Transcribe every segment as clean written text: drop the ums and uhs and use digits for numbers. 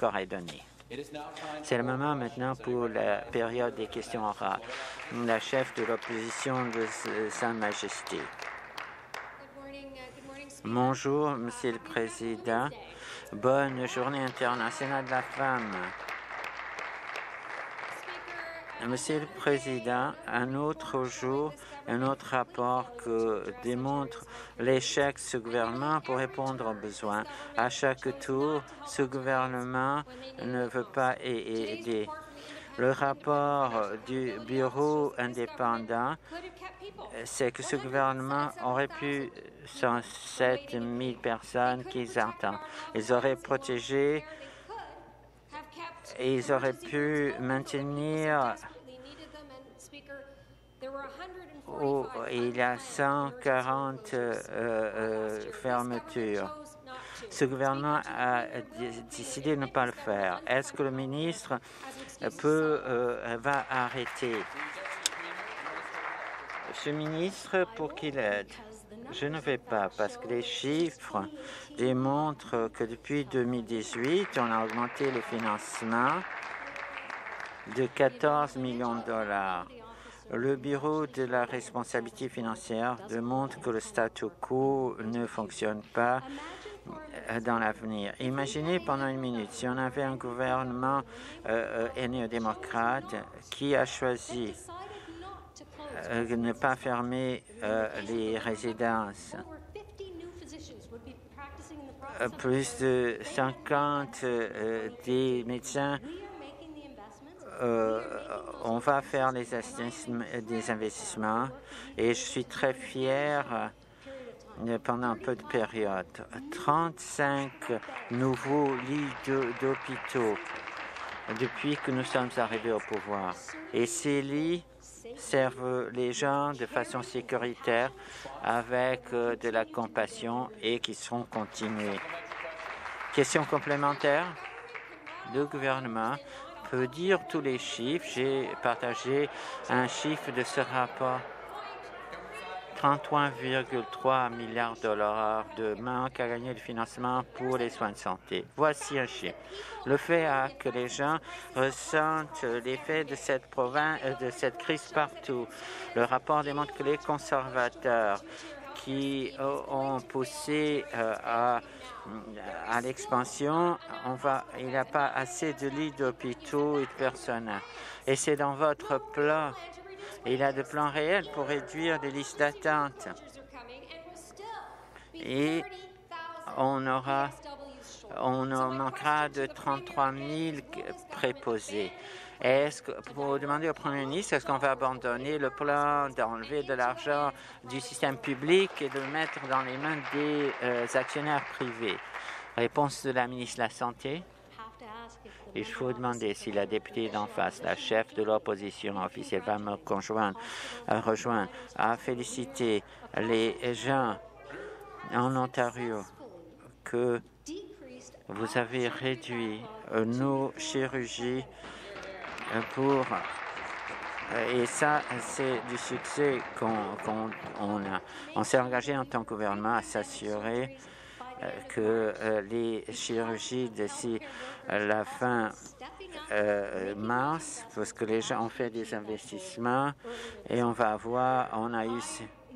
l'accord est donné. C'est le moment maintenant pour la période des questions orales. La chef de l'opposition de Sa Majesté. Bonjour, Monsieur le Président. Bonne journée internationale de la femme. Monsieur le Président, un autre jour, un autre rapport démontre l'échec de ce gouvernement pour répondre aux besoins. À chaque tour, ce gouvernement ne veut pas aider. Le rapport du bureau indépendant, c'est que ce gouvernement aurait pu 107 000 personnes qu'ils attendent. Ils auraient protégé et ils auraient pu maintenir. Il y a 140 fermetures. Ce gouvernement a décidé de ne pas le faire. Est-ce que le ministre va arrêter ce ministre pour qu'il aide? Je ne vais pas parce que les chiffres démontrent que depuis 2018, on a augmenté les financements de 14 millions de dollars. Le Bureau de la responsabilité financière démontre que le statu quo ne fonctionne pas dans l'avenir. Imaginez pendant une minute, si on avait un gouvernement néo-démocrate qui a choisi de ne pas fermer les résidences. Plus de 50 des médecins, on va faire des investissements et je suis très fier pendant peu de période. 35 nouveaux lits d'hôpitaux depuis que nous sommes arrivés au pouvoir. Et ces lits servent les gens de façon sécuritaire avec de la compassion et qui seront continués. Question complémentaire? Le gouvernement peut dire tous les chiffres. J'ai partagé un chiffre de ce rapport. 33,3 milliards de dollars de manque à gagner de financement pour les soins de santé. Voici un chiffre. Le fait que les gens ressentent l'effet de cette crise partout. Le rapport démontre que les conservateurs qui ont poussé à l'expansion, il n'y a pas assez de lits d'hôpitaux et de personnel. Et c'est dans votre plan. Il y a des plans réels pour réduire les listes d'attente. Et on manquera de 33 000 préposés. Pour demander au Premier ministre, est-ce qu'on va abandonner le plan d'enlever de l'argent du système public et de le mettre dans les mains des actionnaires privés? Réponse de la ministre de la Santé. Il faut demander si la députée d'en face, la chef de l'opposition officielle, va me rejoindre à féliciter les gens en Ontario que vous avez réduit nos chirurgies et ça, c'est du succès qu'on a. On s'est engagé en tant que gouvernement à s'assurer que les chirurgies d'ici la fin mars, parce que les gens ont fait des investissements et on a eu...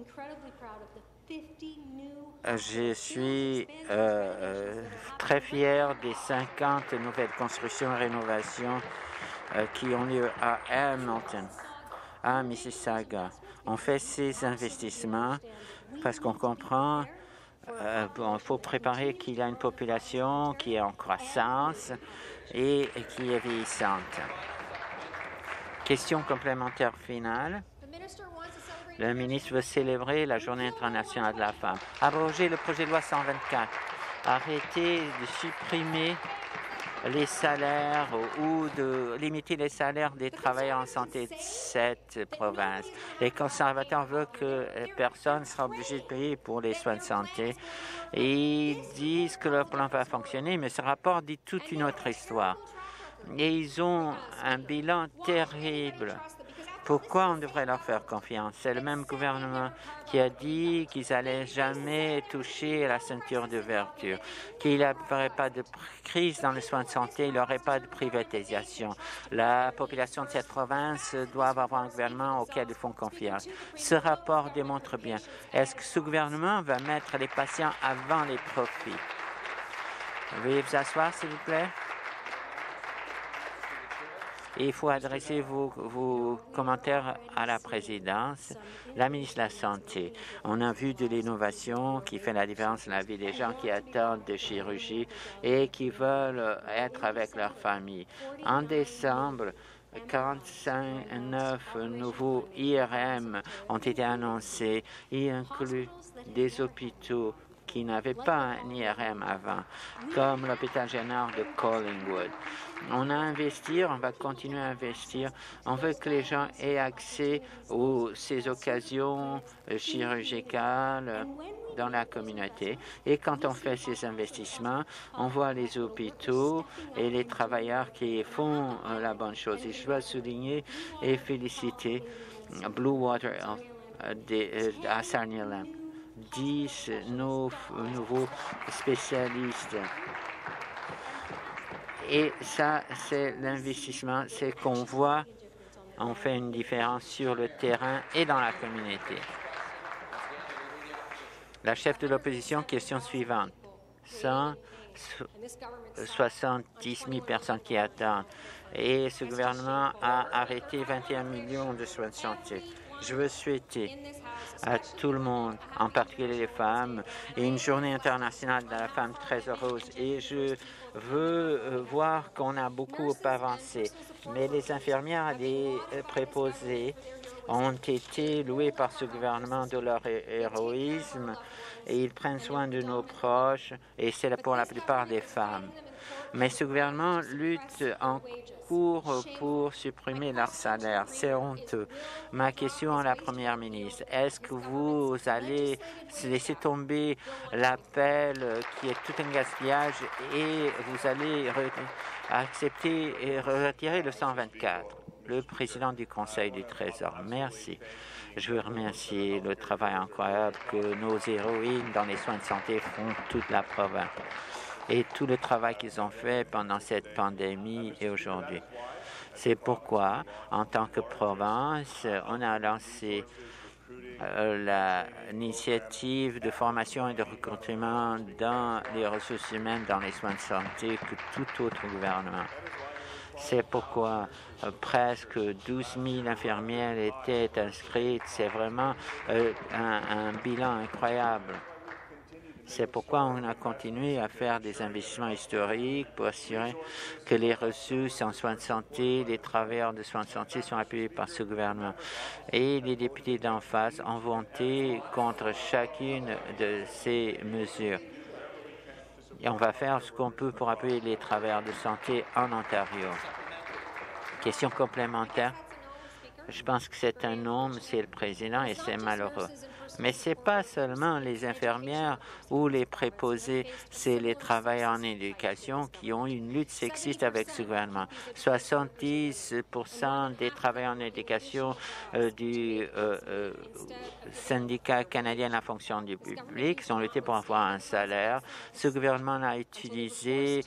Je suis très fier des 50 nouvelles constructions et rénovations qui ont lieu à Hamilton, à Mississauga. On fait ces investissements parce qu'on comprend il faut préparer qu'il y a une population qui est en croissance et qui est vieillissante. Question complémentaire finale. Le ministre veut célébrer la Journée internationale de la femme. Abroger le projet de loi 124. Arrêter de supprimer les salaires ou de limiter les salaires des travailleurs en santé de cette province. Les conservateurs veulent que personne ne sera obligé de payer pour les soins de santé. Et ils disent que le plan va fonctionner, mais ce rapport dit toute une autre histoire. Et ils ont un bilan terrible Pourquoi on devrait leur faire confiance? C'est le même gouvernement qui a dit qu'ils n'allaient jamais toucher à la ceinture d'ouverture, qu'il n'y aurait pas de crise dans les soins de santé, il n'y aurait pas de privatisation. La population de cette province doit avoir un gouvernement auquel ils font confiance. Ce rapport démontre bien. Est-ce que ce gouvernement va mettre les patients avant les profits? Veuillez vous asseoir, s'il vous plaît. Et il faut adresser vos commentaires à la présidence. La ministre de la Santé, on a vu de l'innovation qui fait la différence dans la vie des gens qui attendent de chirurgie et qui veulent être avec leur famille. En décembre, 49 nouveaux IRM ont été annoncés et incluent des hôpitaux qui n'avaient pas un IRM avant, comme l'hôpital général de Collingwood. On a investi, on va continuer à investir. On veut que les gens aient accès à ces occasions chirurgicales dans la communauté. Et quand on fait ces investissements, on voit les hôpitaux et les travailleurs qui font la bonne chose. Et je dois souligner et féliciter Blue Water à Sarnia. 10 nouveaux spécialistes. Et ça, c'est l'investissement, c'est qu'on voit, on fait une différence sur le terrain et dans la communauté. La chef de l'opposition, question suivante. 170 000 personnes qui attendent. Et ce gouvernement a arrêté 21 millions de soins de santé. Je veux souhaiter à tout le monde, en particulier les femmes, et une journée internationale de la femme très heureuse. Et je veux voir qu'on a beaucoup avancé. Mais les infirmières et les préposés ont été loués par ce gouvernement de leur héroïsme et ils prennent soin de nos proches et c'est pour la plupart des femmes. Mais ce gouvernement lutte en cours pour supprimer leur salaire. C'est honteux. Ma question à la Première ministre, est-ce que vous allez laisser tomber l'appel qui est tout un gaspillage et vous allez accepter et retirer le 124? Le président du Conseil du Trésor. Merci. Je veux remercier le travail incroyable que nos héroïnes dans les soins de santé font toute la province et tout le travail qu'ils ont fait pendant cette pandémie et aujourd'hui. C'est pourquoi, en tant que province, on a lancé l'initiative de formation et de recrutement dans les ressources humaines dans les soins de santé que tout autre gouvernement. C'est pourquoi presque 12 000 infirmières étaient inscrites. C'est vraiment un bilan incroyable. C'est pourquoi on a continué à faire des investissements historiques pour assurer que les ressources en soins de santé, les travailleurs de soins de santé sont appuyés par ce gouvernement. Et les députés d'en face ont voté contre chacune de ces mesures. Et on va faire ce qu'on peut pour appuyer les travailleurs de santé en Ontario. Question complémentaire. Je pense que c'est un homme, c'est le président et c'est malheureux. Mais ce n'est pas seulement les infirmières ou les préposés, c'est les travailleurs en éducation qui ont une lutte sexiste avec ce gouvernement. 70% des travailleurs en éducation du syndicat canadien de la fonction du public ont lutté pour avoir un salaire. Ce gouvernement a utilisé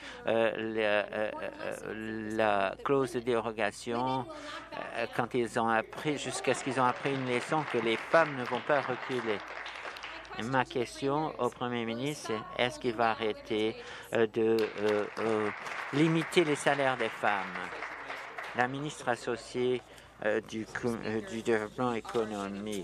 la clause de dérogation quand ils ont appris, jusqu'à ce qu'ils ont appris une leçon que les femmes ne vont pas reculer. Ma question au Premier ministre, c'est est-ce qu'il va arrêter de limiter les salaires des femmes? La ministre associée du développement économique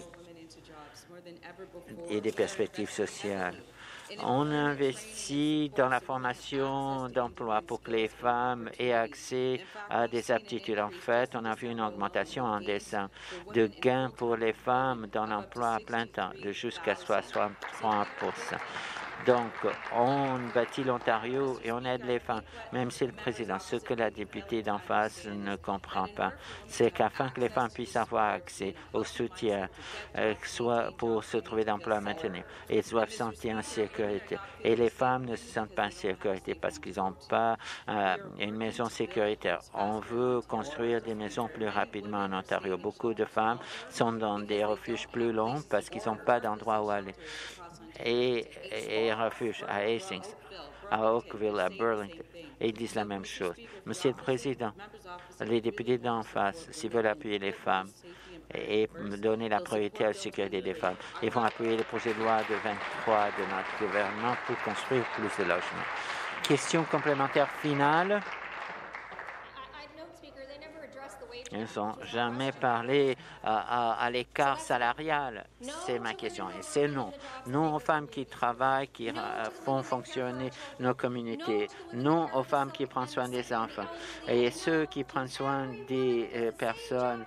et des perspectives sociales. On investit dans la formation d'emploi pour que les femmes aient accès à des aptitudes. En fait, on a vu une augmentation en décembre de gains pour les femmes dans l'emploi à plein temps de jusqu'à 63%. Donc, on bâtit l'Ontario et on aide les femmes, même si le président. Ce que la députée d'en face ne comprend pas, c'est qu'afin que les femmes puissent avoir accès au soutien, soit pour se trouver d'emploi maintenant, elles doivent se sentir en sécurité. Et les femmes ne se sentent pas en sécurité parce qu'ils n'ont pas une maison sécuritaire. On veut construire des maisons plus rapidement en Ontario. Beaucoup de femmes sont dans des refuges plus longs parce qu'ils n'ont pas d'endroit où aller. Et refuges à Hastings, à Oakville, à Burlington. Et ils disent la même chose. Monsieur le Président, les députés d'en face, s'ils veulent appuyer les femmes et donner la priorité à la sécurité des femmes, ils vont appuyer le projet de loi de 23 de notre gouvernement pour construire plus de logements. Question complémentaire finale. Ils n'ont jamais parlé à l'écart salarial. C'est ma question. Et c'est non. Non aux femmes qui travaillent, qui font fonctionner nos communautés. Non aux femmes qui prennent soin des enfants. Et ceux qui prennent soin des personnes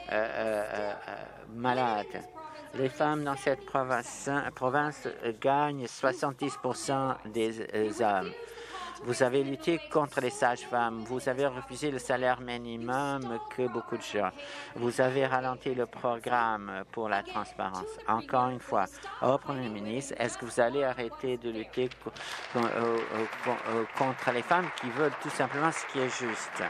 malades. Les femmes dans cette province gagnent 70% des hommes. Vous avez lutté contre les sages-femmes. Vous avez refusé le salaire minimum que beaucoup de gens. Vous avez ralenti le programme pour la transparence. Encore une fois, au Premier ministre, est-ce que vous allez arrêter de lutter contre les femmes qui veulent tout simplement ce qui est juste?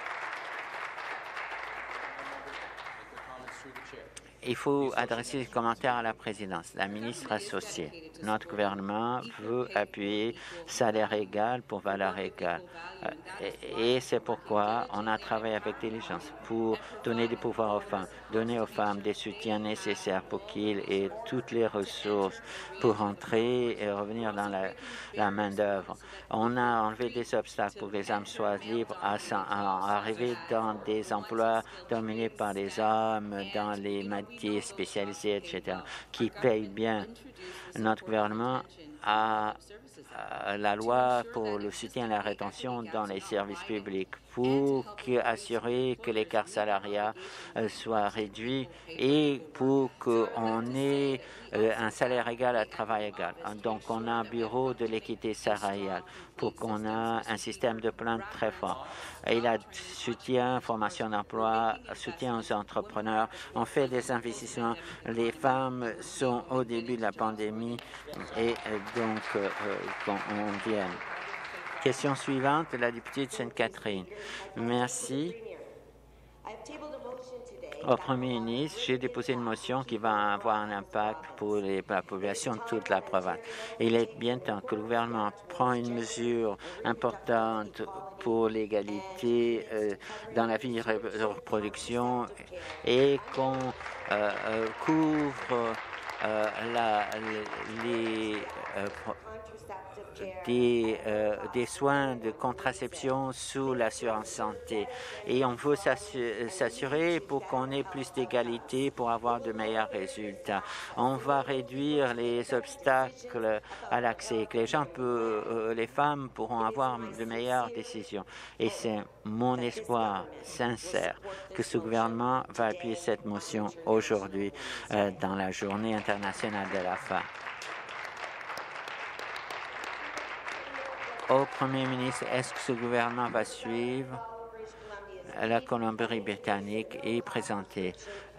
Il faut adresser des commentaires à la présidence. La ministre associée. Notre gouvernement veut appuyer salaire égal pour valeur égale. Et c'est pourquoi on a travaillé avec diligence pour donner des pouvoirs aux femmes, donner aux femmes des soutiens nécessaires pour qu'ils aient toutes les ressources pour entrer et revenir dans la main-d'œuvre. On a enlevé des obstacles pour que les hommes soient libres à arriver dans des emplois dominés par les hommes, dans les métiers spécialisés, etc., qui payent bien. Notre gouvernement a la loi pour le soutien à la rétention dans les services publics pour assurer que l'écart salarial soit réduit et pour qu'on ait un salaire égal à travail égal. Donc, on a un bureau de l'équité salariale pour qu'on ait un système de plainte très fort. Et il a soutien, formation d'emploi, soutien aux entrepreneurs. On fait des investissements. Les femmes sont au début de la pandémie et donc on vient. Question suivante, la députée de Sainte-Catherine. Merci. Au Premier ministre, j'ai déposé une motion qui va avoir un impact pour la population de toute la province. Il est bien temps que le gouvernement prenne une mesure importante pour l'égalité dans la vie de reproduction et qu'on couvre des soins de contraception sous l'assurance santé. Et on veut s'assurer pour qu'on ait plus d'égalité, pour avoir de meilleurs résultats. On va réduire les obstacles à l'accès, que les femmes pourront avoir de meilleures décisions. Et c'est mon espoir sincère que ce gouvernement va appuyer cette motion aujourd'hui dans la Journée internationale de la femme. Au Premier ministre, est-ce que ce gouvernement va suivre la Colombie-Britannique et présenter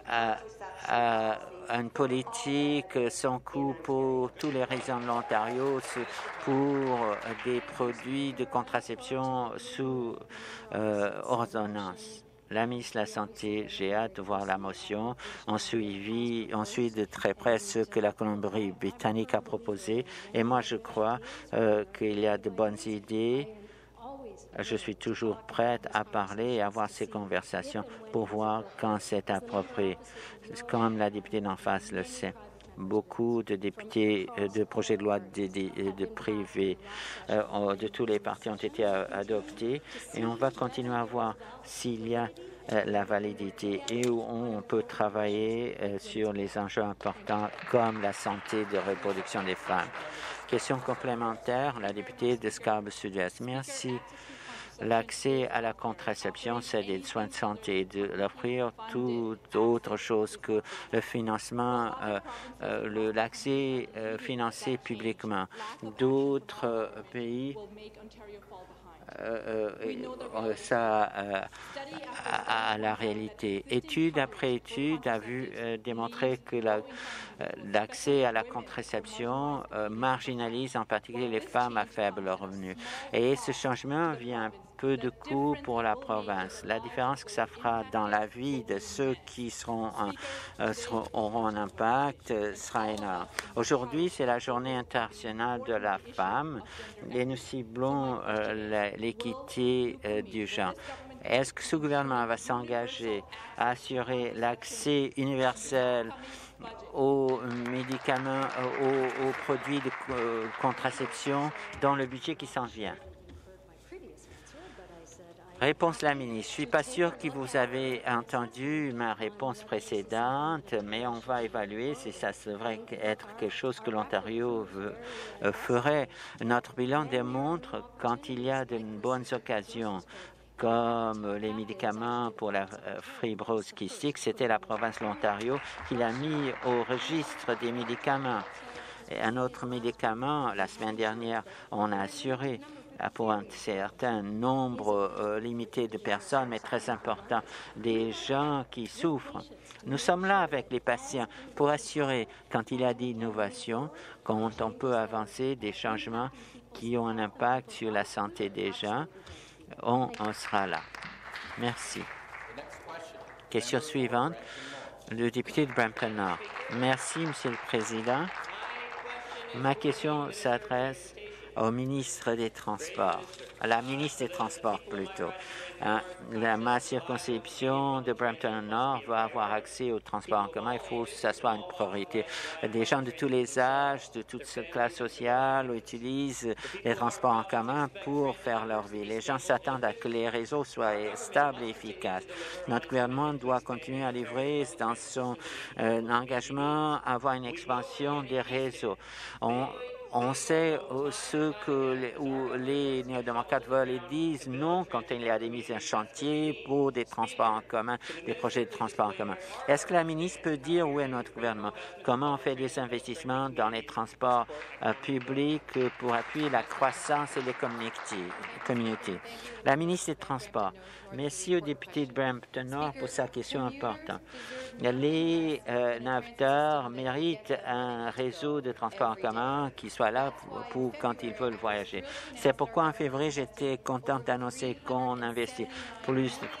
une politique sans coût pour tous les résidents de l'Ontario pour des produits de contraception sous ordonnance? La ministre de la Santé, j'ai hâte de voir la motion. On suit de très près ce que la Colombie-Britannique a proposé. Et moi, je crois qu'il y a de bonnes idées. Je suis toujours prête à parler et à avoir ces conversations pour voir quand c'est approprié. Comme la députée d'en face le sait. Beaucoup de députés de projets de loi de privés de tous les partis ont été adoptés et on va continuer à voir s'il y a la validité et où on peut travailler sur les enjeux importants comme la santé de reproduction des femmes. Question complémentaire, la députée de Scarborough Sud-Est. Merci. L'accès à la contraception, c'est des soins de santé, de l'offrir tout autre chose que le financement, l'accès financé publiquement. D'autres pays ça à la réalité. Étude après étude a démontré que l'accès à la contraception marginalise en particulier les femmes à faible revenu. Et ce changement vient peu de coûts pour la province. La différence que ça fera dans la vie de ceux qui auront un impact sera énorme. Aujourd'hui, c'est la journée internationale de la femme et nous ciblons l'équité du genre. Est-ce que ce gouvernement va s'engager à assurer l'accès universel aux médicaments, aux produits de contraception dans le budget qui s'en vient? Réponse la ministre. Je ne suis pas sûr que vous avez entendu ma réponse précédente, mais on va évaluer si ça devrait être quelque chose que l'Ontario ferait. Notre bilan démontre quand il y a de bonnes occasions, comme les médicaments pour la fibrose kystique, c'était la province de l'Ontario qui l'a mis au registre des médicaments. Et un autre médicament, la semaine dernière, on a assuré pour un certain nombre limité de personnes, mais très important, des gens qui souffrent. Nous sommes là avec les patients pour assurer, quand il y a des innovations, quand on peut avancer des changements qui ont un impact sur la santé des gens, on sera là. Merci. Question suivante, le député de Brampton-Nord. Merci, Monsieur le Président. Ma question s'adresse au ministre des Transports, à la ministre des Transports plutôt. Ma circonscription de Brampton-Nord va avoir accès au transport en commun. Il faut que ça soit une priorité. Des gens de tous les âges, de toutes classes sociales utilisent les transports en commun pour faire leur vie. Les gens s'attendent à ce que les réseaux soient stables et efficaces. Notre gouvernement doit continuer à livrer dans son engagement à avoir une expansion des réseaux. On sait ce que les néo-démocrates veulent et disent non quand il y a des mises en chantier pour des transports en commun, des projets de transport en commun. Est-ce que la ministre peut dire où est notre gouvernement? Comment on fait des investissements dans les transports publics pour appuyer la croissance et les communautés? La ministre des Transports. Merci au député de Brampton-Nord pour sa question importante. Les naveteurs méritent un réseau de transport en commun qui soit là pour quand ils veulent voyager. C'est pourquoi en février, j'étais contente d'annoncer qu'on investit plus de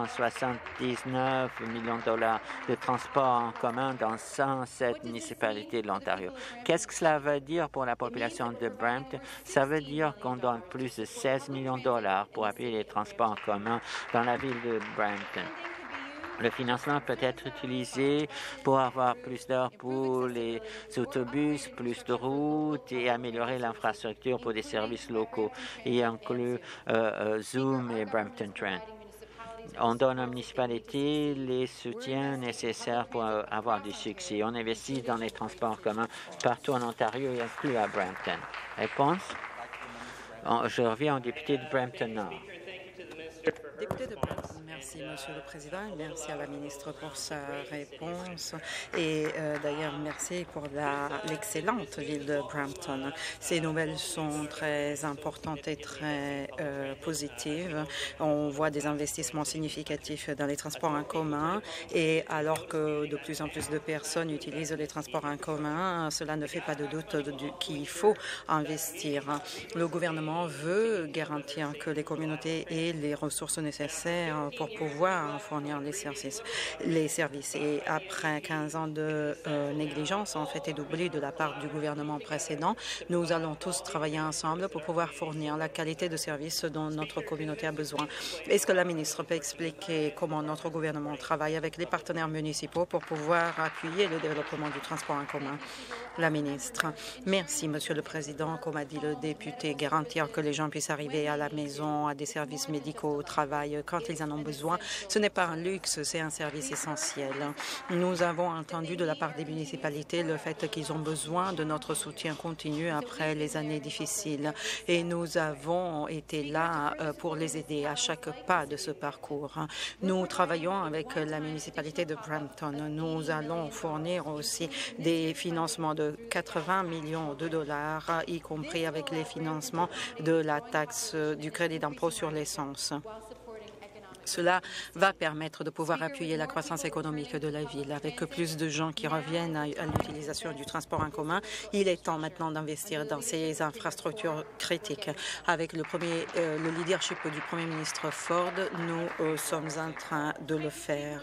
379 millions de dollars de transport en commun dans 107 municipalités de l'Ontario. Qu'est-ce que cela veut dire pour la population de Brampton? Ça veut dire qu'on donne plus de 16 millions de dollars pour appuyer les transports en commun dans la ville de Brampton. Le financement peut être utilisé pour avoir plus d'heures pour les autobus, plus de routes et améliorer l'infrastructure pour des services locaux et inclut Zoom et Brampton Trent. On donne aux municipalités les soutiens nécessaires pour avoir du succès. On investit dans les transports communs partout en Ontario et inclus à Brampton. Réponse? Je reviens au député de Brampton-Nord. Député de Brampton. Merci, Monsieur le Président. Merci à la ministre pour sa réponse. Et d'ailleurs, merci pour l'excellente ville de Brampton. Ces nouvelles sont très importantes et très positives. On voit des investissements significatifs dans les transports en commun. Et alors que de plus en plus de personnes utilisent les transports en commun, cela ne fait pas de doute qu'il faut investir. Le gouvernement veut garantir que les communautés aient les ressources nécessaires pour pouvoir fournir les services. Et après 15 ans de négligence, en fait, et d'oubli de la part du gouvernement précédent, nous allons tous travailler ensemble pour pouvoir fournir la qualité de service dont notre communauté a besoin. Est-ce que la ministre peut expliquer comment notre gouvernement travaille avec les partenaires municipaux pour pouvoir appuyer le développement du transport en commun? La ministre. Merci, Monsieur le Président. Comme a dit le député, garantir que les gens puissent arriver à la maison, à des services médicaux, au travail, quand ils en ont besoin, Ce n'est pas un luxe, c'est un service essentiel. Nous avons entendu de la part des municipalités le fait qu'ils ont besoin de notre soutien continu après les années difficiles et nous avons été là pour les aider à chaque pas de ce parcours. Nous travaillons avec la municipalité de Brampton. Nous allons fournir aussi des financements de 80 millions de dollars, y compris avec les financements de la taxe du crédit d'impôt sur l'essence. Cela va permettre de pouvoir appuyer la croissance économique de la ville. Avec plus de gens qui reviennent à l'utilisation du transport en commun, il est temps maintenant d'investir dans ces infrastructures critiques. Avec le leadership du Premier ministre Ford, nous sommes en train de le faire.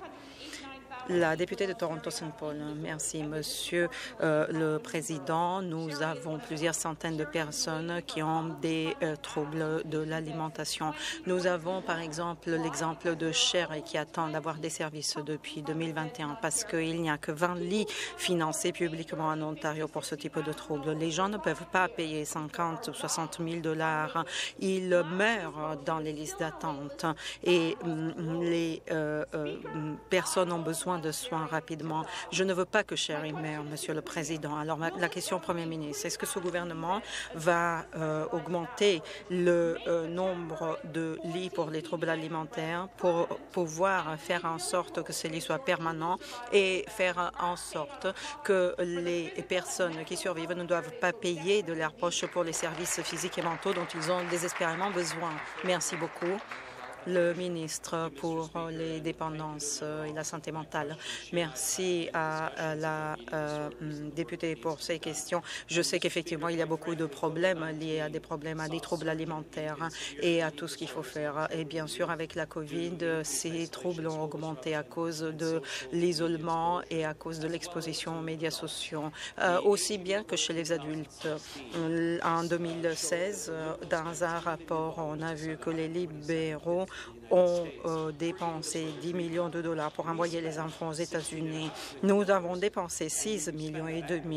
La députée de Toronto-Saint Paul. Merci, Monsieur le Président. Nous avons plusieurs centaines de personnes qui ont des troubles de l'alimentation. Nous avons, par exemple, l'exemple de Cher qui attend d'avoir des services depuis 2021 parce qu'il n'y a que 20 lits financés publiquement en Ontario pour ce type de troubles. Les gens ne peuvent pas payer 50 ou 60 000 dollars. Ils meurent dans les listes d'attente et les personnes ont besoin de soins rapidement. Je ne veux pas que Sherry meure, Monsieur le Président. Alors, la question au Premier ministre, est-ce que ce gouvernement va augmenter le nombre de lits pour les troubles alimentaires pour pouvoir faire en sorte que ces lits soient permanents et faire en sorte que les personnes qui survivent ne doivent pas payer de leur poche pour les services physiques et mentaux dont ils ont désespérément besoin? Merci beaucoup. Le ministre pour les dépendances et la santé mentale. Merci à la députée pour ces questions. Je sais qu'effectivement, il y a beaucoup de problèmes liés à des troubles alimentaires et à tout ce qu'il faut faire. Et bien sûr, avec la COVID, ces troubles ont augmenté à cause de l'isolement et à cause de l'exposition aux médias sociaux, aussi bien que chez les adultes. En 2016, dans un rapport, on a vu que les libéraux ont dépensé 10 millions de dollars pour envoyer les enfants aux États-Unis. Nous avons dépensé 6,5 millions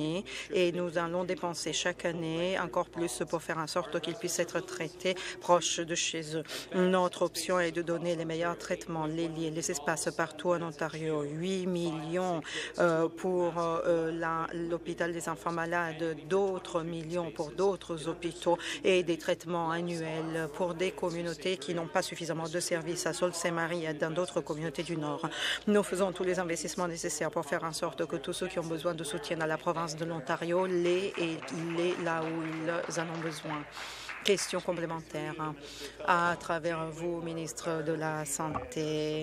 et nous allons dépenser chaque année encore plus pour faire en sorte qu'ils puissent être traités proches de chez eux. Notre option est de donner les meilleurs traitements, les lits et les espaces partout en Ontario. 8 millions pour l'hôpital des enfants malades, d'autres millions pour d'autres hôpitaux et des traitements annuels pour des communautés qui n'ont pas suffisamment de services à Sault-Saint-Marie et dans d'autres communautés du Nord. Nous faisons tous les investissements nécessaires pour faire en sorte que tous ceux qui ont besoin de soutien dans la province de l'Ontario l'aient là où ils en ont besoin. Question complémentaire à travers vous, ministre de la Santé.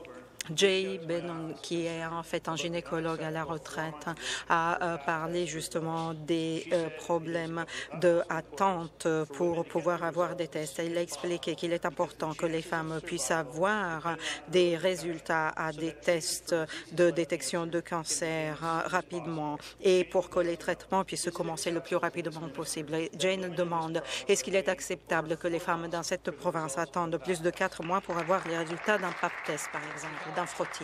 Jay Bennon, qui est en fait un gynécologue à la retraite, a parlé justement des problèmes d'attente pour pouvoir avoir des tests. Il a expliqué qu'il est important que les femmes puissent avoir des résultats à des tests de détection de cancer rapidement et pour que les traitements puissent commencer le plus rapidement possible. Jane demande, est-ce qu'il est acceptable que les femmes dans cette province attendent plus de 4 mois pour avoir les résultats d'un pap test, par exemple, d'un frottis?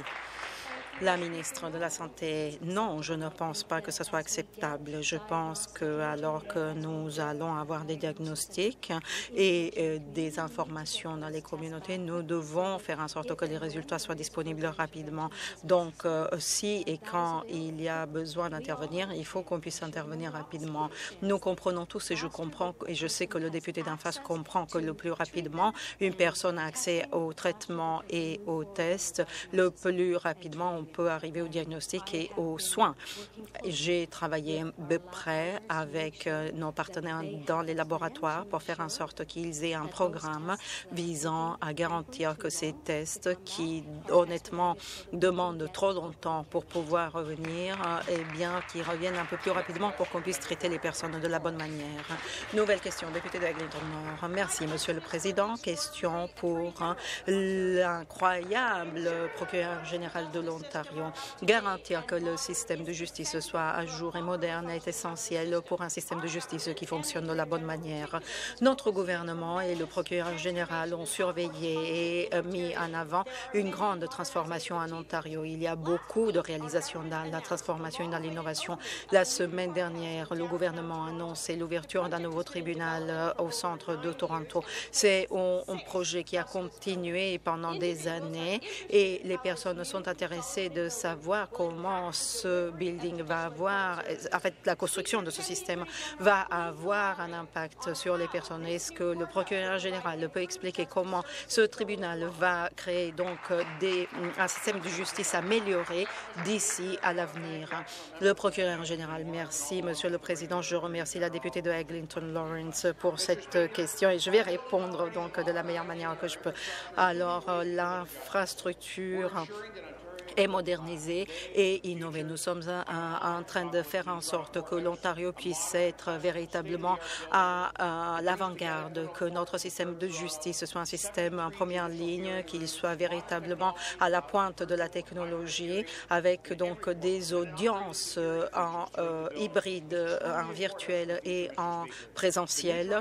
La ministre de la Santé, non, je ne pense pas que ce soit acceptable. Je pense que alors que nous allons avoir des diagnostics et des informations dans les communautés, nous devons faire en sorte que les résultats soient disponibles rapidement. Donc, si et quand il y a besoin d'intervenir, il faut qu'on puisse intervenir rapidement. Nous comprenons tous et je comprends et je sais que le député d'en face comprend que le plus rapidement une personne a accès au traitement et aux tests, le plus rapidement on peut arriver au diagnostic et aux soins. J'ai travaillé de près avec nos partenaires dans les laboratoires pour faire en sorte qu'ils aient un programme visant à garantir que ces tests qui, honnêtement, demandent trop longtemps pour pouvoir revenir, eh bien, qu'ils reviennent un peu plus rapidement pour qu'on puisse traiter les personnes de la bonne manière. Nouvelle question, député de Eglinton Nord. Merci, Monsieur le Président. Question pour l'incroyable procureur général de l'Ontario l'Ontario. Garantir que le système de justice soit à jour et moderne est essentiel pour un système de justice qui fonctionne de la bonne manière. Notre gouvernement et le procureur général ont surveillé et mis en avant une grande transformation en Ontario. Il y a beaucoup de réalisations dans la transformation et dans l'innovation. La semaine dernière, le gouvernement a annoncé l'ouverture d'un nouveau tribunal au centre de Toronto. C'est un projet qui a continué pendant des années et les personnes sont intéressées de savoir comment ce building va avoir, en fait, la construction de ce système va avoir un impact sur les personnes. Est-ce que le procureur général peut expliquer comment ce tribunal va créer donc un système de justice amélioré d'ici à l'avenir? Le procureur général, merci, Monsieur le Président. Je remercie la députée de Eglinton Lawrence pour cette question et je vais répondre donc de la meilleure manière que je peux. Alors, l'infrastructure est modernisée et innovée. Nous sommes en train de faire en sorte que l'Ontario puisse être véritablement à l'avant-garde, que notre système de justice soit un système en première ligne, qu'il soit véritablement à la pointe de la technologie, avec donc des audiences en hybride, en virtuel et en présentiel.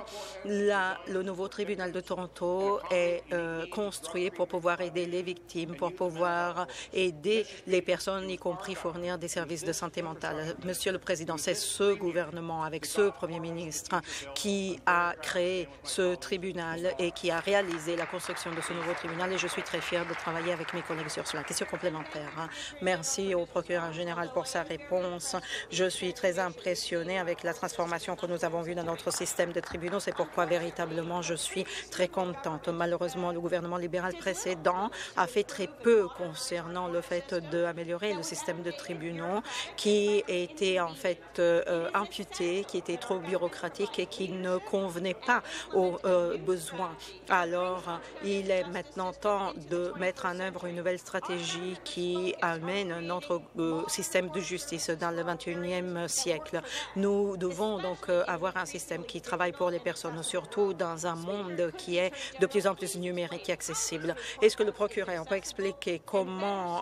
Le nouveau tribunal de Toronto est construit pour pouvoir aider les victimes, pour pouvoir aider les personnes, y compris fournir des services de santé mentale. Monsieur le Président, c'est ce gouvernement, avec ce Premier ministre, qui a créé ce tribunal et qui a réalisé la construction de ce nouveau tribunal et je suis très fière de travailler avec mes collègues sur cela. Question complémentaire. Merci au procureur général pour sa réponse. Je suis très impressionnée avec la transformation que nous avons vue dans notre système de tribunaux. C'est pourquoi véritablement je suis très contente. Malheureusement, le gouvernement libéral précédent a fait très peu concernant le fait d'améliorer le système de tribunaux qui était en fait amputé, qui était trop bureaucratique et qui ne convenait pas aux besoins. Alors, il est maintenant temps de mettre en œuvre une nouvelle stratégie qui amène notre système de justice dans le 21e siècle. Nous devons donc avoir un système qui travaille pour les personnes, surtout dans un monde qui est de plus en plus numérique et accessible. Est-ce que le procureur peut expliquer comment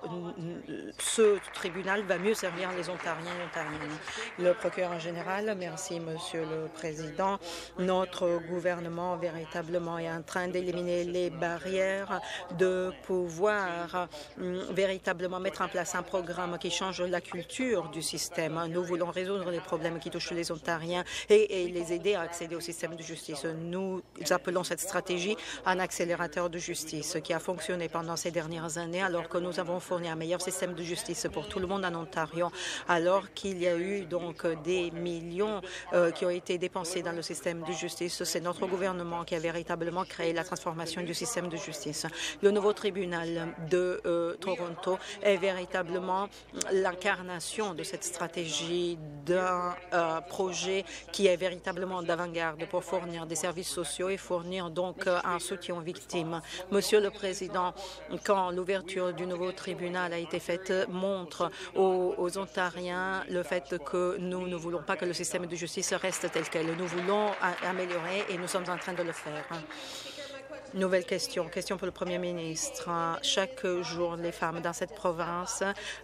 ce tribunal va mieux servir les Ontariens et Ontariennes? Le procureur général, merci, Monsieur le Président. Notre gouvernement véritablement est en train d'éliminer les barrières, de pouvoir véritablement mettre en place un programme qui change la culture du système. Nous voulons résoudre les problèmes qui touchent les Ontariens et les aider à accéder au système de justice. Nous appelons cette stratégie un accélérateur de justice qui a fonctionné pendant ces dernières années alors que nous avons fourni un meilleur système de justice pour tout le monde en Ontario, alors qu'il y a eu donc des millions qui ont été dépensés dans le système de justice. C'est notre gouvernement qui a véritablement créé la transformation du système de justice. Le nouveau tribunal de Toronto est véritablement l'incarnation de cette stratégie d'un projet qui est véritablement d'avant-garde pour fournir des services sociaux et fournir donc un soutien aux victimes. Monsieur le Président, quand l'ouverture du nouveau tribunal a été faite, montre aux Ontariens le fait que nous ne voulons pas que le système de justice reste tel quel. Nous voulons améliorer et nous sommes en train de le faire. Nouvelle question. Question pour le Premier ministre. Chaque jour, les femmes dans cette province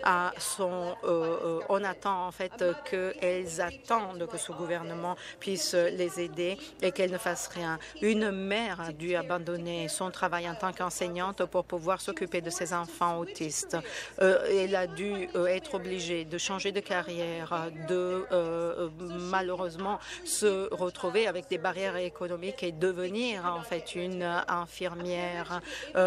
on attend en fait qu'elles attendent que ce gouvernement puisse les aider et qu'elles ne fassent rien. Une mère a dû abandonner son travail en tant qu'enseignante pour pouvoir s'occuper de ses enfants autistes. Elle a dû être obligée de changer de carrière, de malheureusement se retrouver avec des barrières économiques et devenir en fait une infirmière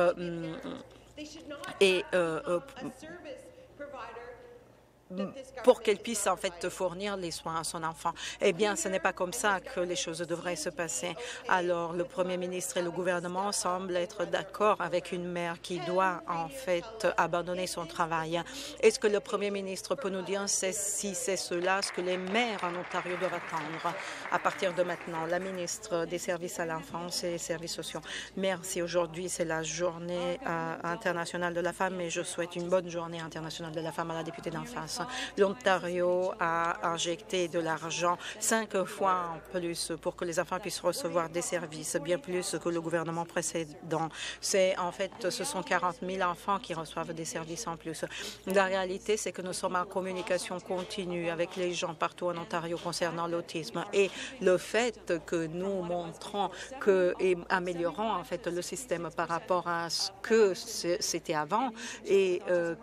pour qu'elle puisse en fait fournir les soins à son enfant. Eh bien, ce n'est pas comme ça que les choses devraient se passer. Alors, le Premier ministre et le gouvernement semblent être d'accord avec une mère qui doit en fait abandonner son travail. Est-ce que le Premier ministre peut nous dire si c'est cela, ce que les mères en Ontario doivent attendre à partir de maintenant? La ministre des Services à l'enfance et des Services sociaux. Merci. Aujourd'hui, c'est la journée internationale de la femme et je souhaite une bonne journée internationale de la femme à la députée d'en face. L'Ontario a injecté de l'argent 5 fois en plus pour que les enfants puissent recevoir des services, bien plus que le gouvernement précédent. Ce sont 40 000 enfants qui reçoivent des services en plus. La réalité, c'est que nous sommes en communication continue avec les gens partout en Ontario concernant l'autisme et le fait que nous montrons et améliorons en fait le système par rapport à ce que c'était avant et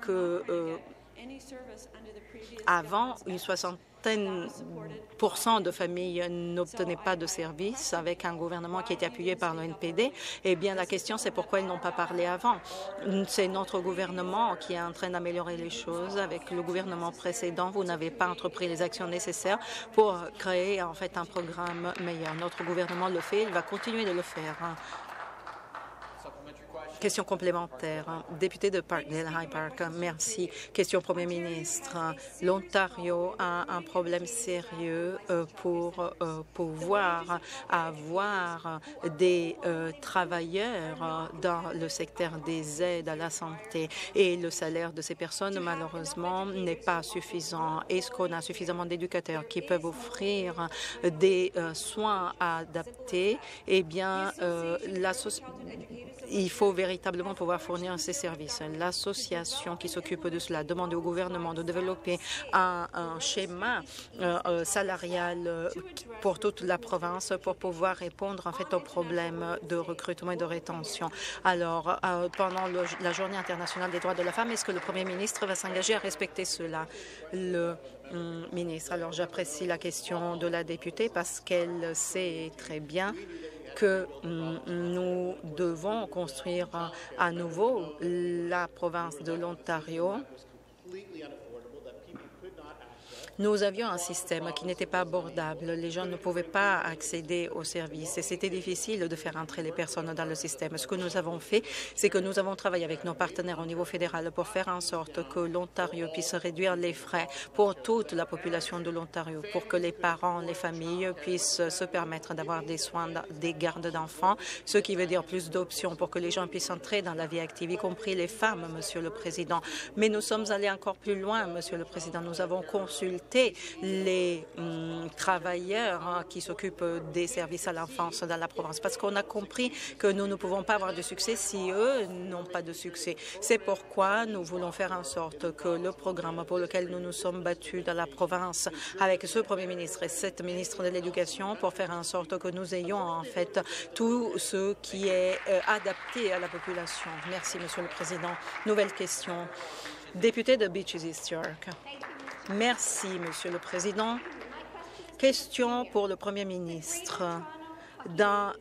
avant, une soixantaine % de familles n'obtenaient pas de services avec un gouvernement qui était appuyé par le NPD. Eh bien, la question, c'est pourquoi ils n'ont pas parlé avant. C'est notre gouvernement qui est en train d'améliorer les choses. Avec le gouvernement précédent, vous n'avez pas entrepris les actions nécessaires pour créer en fait un programme meilleur. Notre gouvernement le fait, il va continuer de le faire. Question complémentaire. Député de Parkdale High Park, merci. Question au Premier ministre. L'Ontario a un problème sérieux pour pouvoir avoir des travailleurs dans le secteur des aides à la santé et le salaire de ces personnes, malheureusement, n'est pas suffisant. Est-ce qu'on a suffisamment d'éducateurs qui peuvent offrir des soins adaptés? Eh bien, il faut véritablement pouvoir fournir ces services. L'association qui s'occupe de cela demande au gouvernement de développer un schéma salarial pour toute la province pour pouvoir répondre en fait aux problèmes de recrutement et de rétention. Alors, pendant la Journée internationale des droits de la femme, est-ce que le Premier ministre va s'engager à respecter cela? Le ministre. Alors, j'apprécie la question de la députée parce qu'elle sait très bien que nous devons construire à nouveau la province de l'Ontario. Nous avions un système qui n'était pas abordable. Les gens ne pouvaient pas accéder aux services et c'était difficile de faire entrer les personnes dans le système. Ce que nous avons fait, c'est que nous avons travaillé avec nos partenaires au niveau fédéral pour faire en sorte que l'Ontario puisse réduire les frais pour toute la population de l'Ontario, pour que les parents, les familles puissent se permettre d'avoir des soins, des gardes d'enfants, ce qui veut dire plus d'options pour que les gens puissent entrer dans la vie active, y compris les femmes, Monsieur le Président. Mais nous sommes allés encore plus loin, Monsieur le Président. Nous avons consulté les travailleurs qui s'occupent des services à l'enfance dans la province parce qu'on a compris que nous ne pouvons pas avoir de succès si eux n'ont pas de succès. C'est pourquoi nous voulons faire en sorte que le programme pour lequel nous nous sommes battus dans la province avec ce Premier ministre et cette ministre de l'Éducation pour faire en sorte que nous ayons en fait tout ce qui est adapté à la population. Merci, Monsieur le Président. Nouvelle question. Député de Beaches East York. Merci, Monsieur le Président. Question pour le Premier ministre. Dans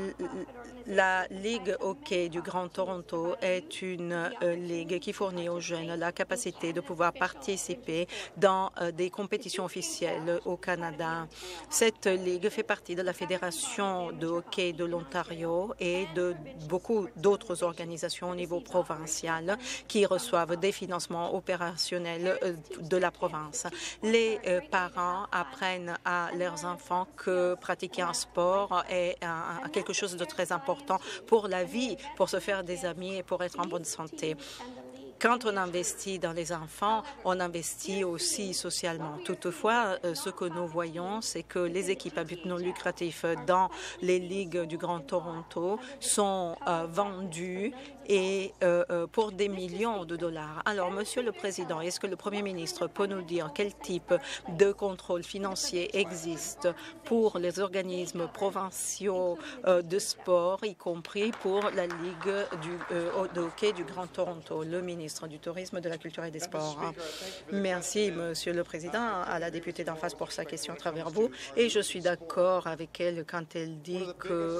la Ligue hockey du Grand Toronto est une ligue qui fournit aux jeunes la capacité de pouvoir participer dans des compétitions officielles au Canada. Cette ligue fait partie de la Fédération de hockey de l'Ontario et de beaucoup d'autres organisations au niveau provincial qui reçoivent des financements opérationnels de la province. Les parents apprennent à leurs enfants que pratiquer un sport est quelque chose de très important pour la vie, pour se faire des amis et pour être en bonne santé. Quand on investit dans les enfants, on investit aussi socialement. Toutefois, ce que nous voyons, c'est que les équipes à but non lucratif dans les ligues du Grand Toronto sont vendues et pour des millions de dollars. Alors, Monsieur le Président, est-ce que le Premier ministre peut nous dire quel type de contrôle financier existe pour les organismes provinciaux de sport, y compris pour la Ligue de hockey du Grand Toronto? Le ministre du Tourisme, de la Culture et des Sports. Merci, Monsieur le Président, à la députée d'en face pour sa question à travers vous. Et je suis d'accord avec elle quand elle dit que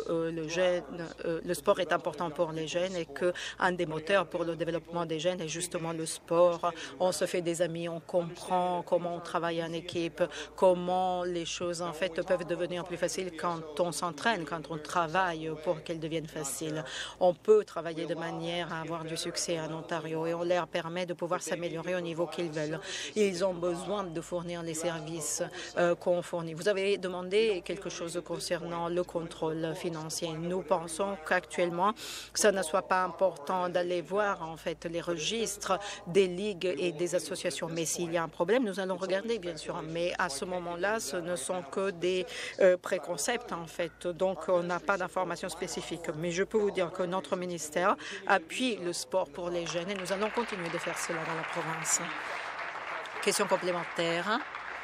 le sport est important pour les jeunes et qu'un des moteurs pour le développement des jeunes est justement le sport. On se fait des amis, on comprend comment on travaille en équipe, comment les choses en fait peuvent devenir plus faciles quand on s'entraîne, quand on travaille pour qu'elles deviennent faciles. On peut travailler de manière à avoir du succès en Ontario et on leur permet de pouvoir s'améliorer au niveau qu'ils veulent. Ils ont besoin de fournir les services qu'on fournit. Vous avez demandé quelque chose concernant le contrôle financier. Nous pensons qu'actuellement, ça ne soit pas important d'aller voir en fait les registres des ligues et des associations. Mais s'il y a un problème, nous allons regarder, bien sûr. Mais à ce moment-là, ce ne sont que des préconcepts, en fait. Donc, on n'a pas d'informations spécifiques. Mais je peux vous dire que notre ministère appuie le sport pour les jeunes et nous allons continuer de faire cela dans la province. Question complémentaire.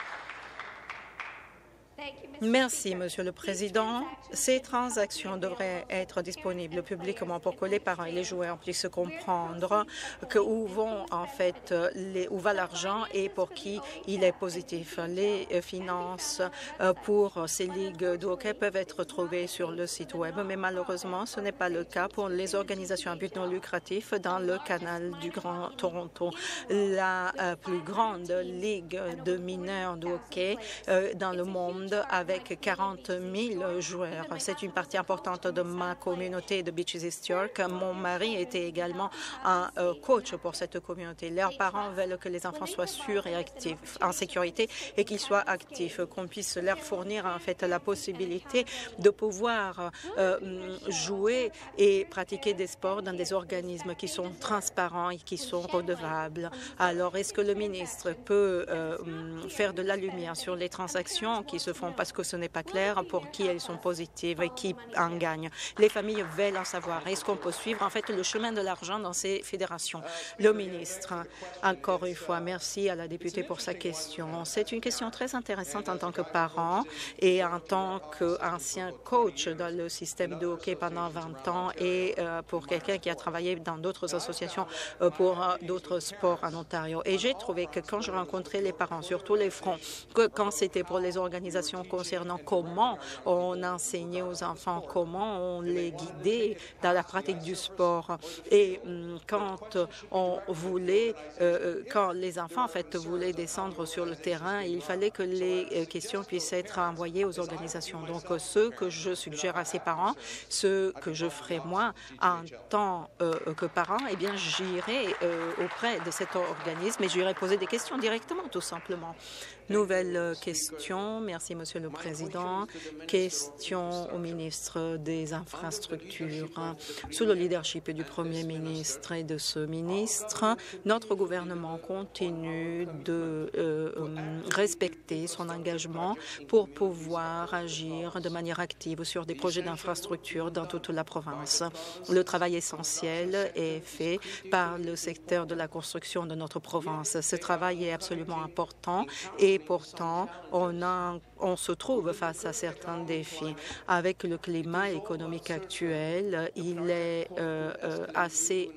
Merci, Monsieur le Président. Ces transactions devraient être disponibles publiquement pour que les parents et les joueurs puissent comprendre où vont en fait où va l'argent et pour qui il est positif. Les finances pour ces ligues de hockey peuvent être trouvées sur le site web, mais malheureusement, ce n'est pas le cas pour les organisations à but non lucratif dans le canal du Grand Toronto. La plus grande ligue de mineurs de hockey dans le monde avec 40 000 joueurs. C'est une partie importante de ma communauté de Beaches East York. Mon mari était également un coach pour cette communauté. Leurs parents veulent que les enfants soient sûrs et actifs, en sécurité, et qu'ils soient actifs, qu'on puisse leur fournir en fait la possibilité de pouvoir jouer et pratiquer des sports dans des organismes qui sont transparents et qui sont redevables. Alors, est-ce que le ministre peut faire de la lumière sur les transactions qui se font parce que ce n'est pas clair pour qui elles sont positives et qui en gagnent? Les familles veulent en savoir. Est-ce qu'on peut suivre en fait le chemin de l'argent dans ces fédérations? Le ministre, encore une fois, merci à la députée pour sa question. C'est une question très intéressante en tant que parent et en tant qu'ancien coach dans le système de hockey pendant 20 ans et pour quelqu'un qui a travaillé dans d'autres associations pour d'autres sports en Ontario. Et j'ai trouvé que quand je rencontrais les parents sur tous les fronts, que quand c'était pour les organisations concernant comment on enseignait aux enfants, comment on les guidait dans la pratique du sport. Et quand on voulait, quand les enfants en fait voulaient descendre sur le terrain, il fallait que les questions puissent être envoyées aux organisations. Donc, ce que je suggère à ces parents, ce que je ferai moi en tant que parent, eh bien, j'irai auprès de cet organisme et j'irai poser des questions directement, tout simplement. Nouvelle question. Merci, Monsieur le Président. Question au ministre des Infrastructures. Sous le leadership du Premier ministre et de ce ministre, notre gouvernement continue de respecter son engagement pour pouvoir agir de manière active sur des projets d'infrastructure dans toute la province. Le travail essentiel est fait par le secteur de la construction de notre province. Ce travail est absolument important et pourtant, on se trouve face à certains défis. Avec le climat économique actuel, il est assez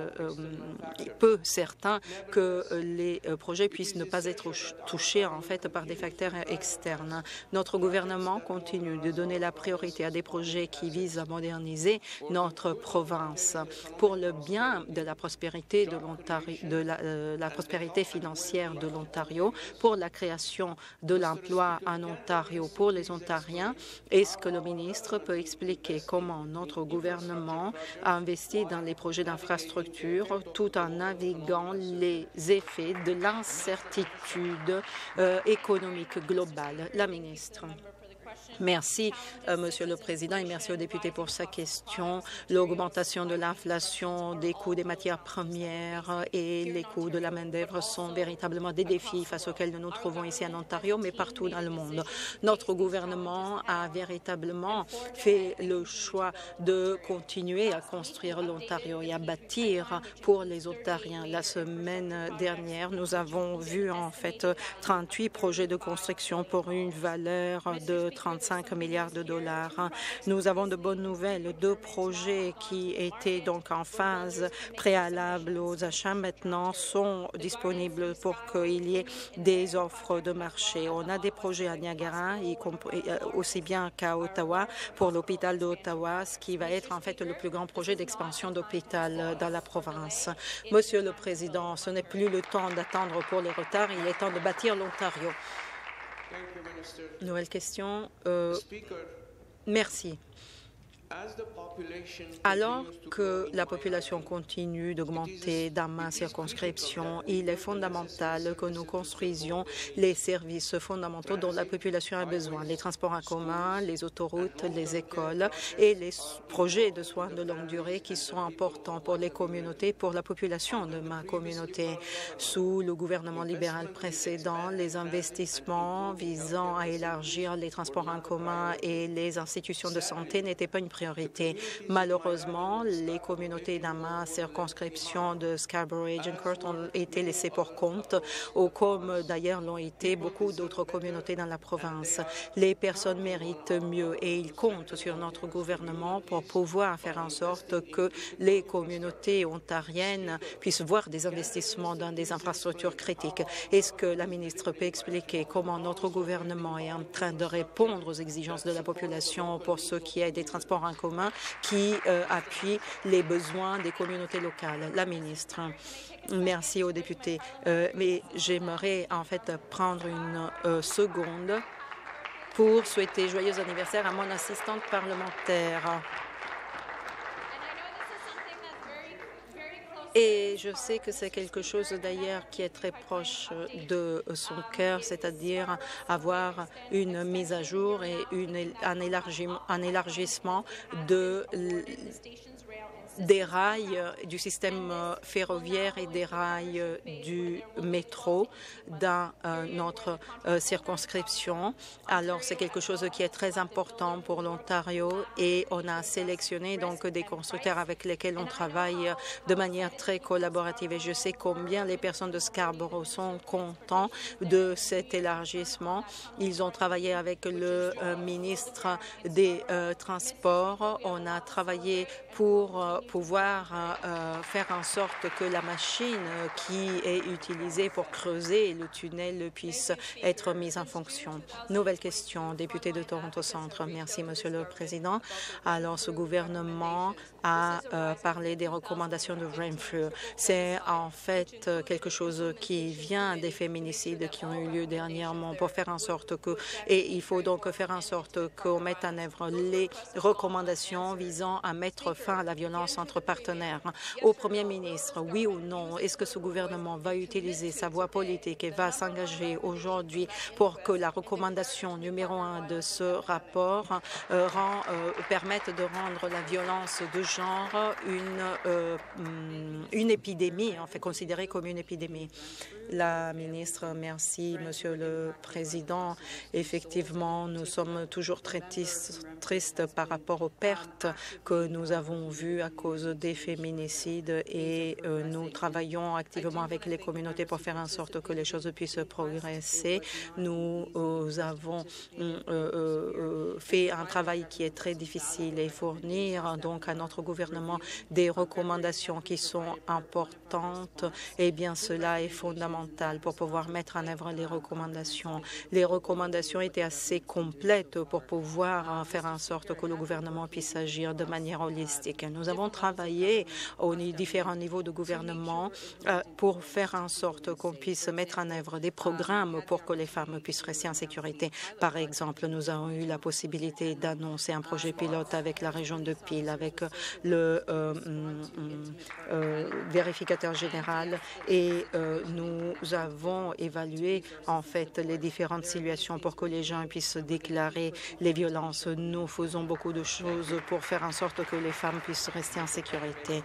peu certain que les projets puissent ne pas être touchés en fait par des facteurs externes. Notre gouvernement continue de donner la priorité à des projets qui visent à moderniser notre province pour le bien de la prospérité de l'Ontario, de la prospérité financière de l'Ontario, pour la création de l'emploi en Ontario pour les Ontariens. Est-ce que le ministre peut expliquer comment notre gouvernement a investi dans les projets d'infrastructure tout en naviguant les effets de l'incertitude économique globale? La ministre. Merci, Monsieur le Président, et merci au député pour sa question. L'augmentation de l'inflation, des coûts des matières premières et les coûts de la main-d'œuvre sont véritablement des défis face auxquels nous nous trouvons ici en Ontario, mais partout dans le monde. Notre gouvernement a véritablement fait le choix de continuer à construire l'Ontario et à bâtir pour les Ontariens. La semaine dernière, nous avons vu en fait 38 projets de construction pour une valeur de 35 milliards de dollars. Nous avons de bonnes nouvelles. 2 projets qui étaient donc en phase préalable aux achats maintenant sont disponibles pour qu'il y ait des offres de marché. On a des projets à Niagara, aussi bien qu'à Ottawa, pour l'hôpital d'Ottawa, ce qui va être en fait le plus grand projet d'expansion d'hôpital dans la province. Monsieur le Président, ce n'est plus le temps d'attendre pour les retards, il est temps de bâtir l'Ontario. Nouvelle question. Merci. Alors que la population continue d'augmenter dans ma circonscription, il est fondamental que nous construisions les services fondamentaux dont la population a besoin, les transports en commun, les autoroutes, les écoles et les projets de soins de longue durée qui sont importants pour les communautés, pour la population de ma communauté. Sous le gouvernement libéral précédent, les investissements visant à élargir les transports en commun et les institutions de santé n'étaient pas une priorité. Malheureusement, les communautés dans ma circonscription de Scarborough et Agincourt ont été laissées pour compte, comme d'ailleurs l'ont été beaucoup d'autres communautés dans la province. Les personnes méritent mieux et ils comptent sur notre gouvernement pour pouvoir faire en sorte que les communautés ontariennes puissent voir des investissements dans des infrastructures critiques. Est-ce que la ministre peut expliquer comment notre gouvernement est en train de répondre aux exigences de la population pour ce qui est des transports en commun qui appuient les besoins des communautés locales? La ministre. Merci aux députés. Mais j'aimerais en fait prendre une seconde pour souhaiter joyeux anniversaire à mon assistante parlementaire. Et je sais que c'est quelque chose d'ailleurs qui est très proche de son cœur, c'est-à-dire avoir une mise à jour et un élargissement des rails du système ferroviaire et des rails du métro dans notre circonscription. Alors, c'est quelque chose qui est très important pour l'Ontario et on a sélectionné donc des constructeurs avec lesquels on travaille de manière très collaborative. Et je sais combien les personnes de Scarborough sont contents de cet élargissement. Ils ont travaillé avec le ministre des Transports. On a travaillé pour pouvoir faire en sorte que la machine qui est utilisée pour creuser le tunnel puisse être mise en fonction. Nouvelle question, député de Toronto Centre. Merci, Monsieur le Président. Alors, ce gouvernement a parlé des recommandations de Renfrew. C'est en fait quelque chose qui vient des féminicides qui ont eu lieu dernièrement pour faire en sorte que, et il faut donc faire en sorte qu'on mette en œuvre les recommandations visant à mettre fin à la violence entre partenaires. Au Premier ministre, oui ou non, est-ce que ce gouvernement va utiliser sa voix politique et va s'engager aujourd'hui pour que la recommandation numéro 1 de ce rapport permette de rendre la violence de genre une épidémie, en fait considérée comme une épidémie? La ministre, merci, Monsieur le Président. Effectivement, nous sommes toujours très tristes par rapport aux pertes que nous avons vues à cause des féminicides et nous travaillons activement avec les communautés pour faire en sorte que les choses puissent progresser. Nous avons fait un travail qui est très difficile et fournir donc à notre gouvernement des recommandations qui sont importantes. Eh bien, cela est fondamental pour pouvoir mettre en œuvre les recommandations. Les recommandations étaient assez complètes pour pouvoir faire en sorte que le gouvernement puisse agir de manière holistique. Nous avons travaillé aux différents niveaux de gouvernement pour faire en sorte qu'on puisse mettre en œuvre des programmes pour que les femmes puissent rester en sécurité. Par exemple, nous avons eu la possibilité d'annoncer un projet pilote avec la région de Peel, avec le vérificateur général et nous avons évalué en fait les différentes situations pour que les gens puissent déclarer les violences. Nous faisons beaucoup de choses pour faire en sorte que les femmes puissent rester en sécurité.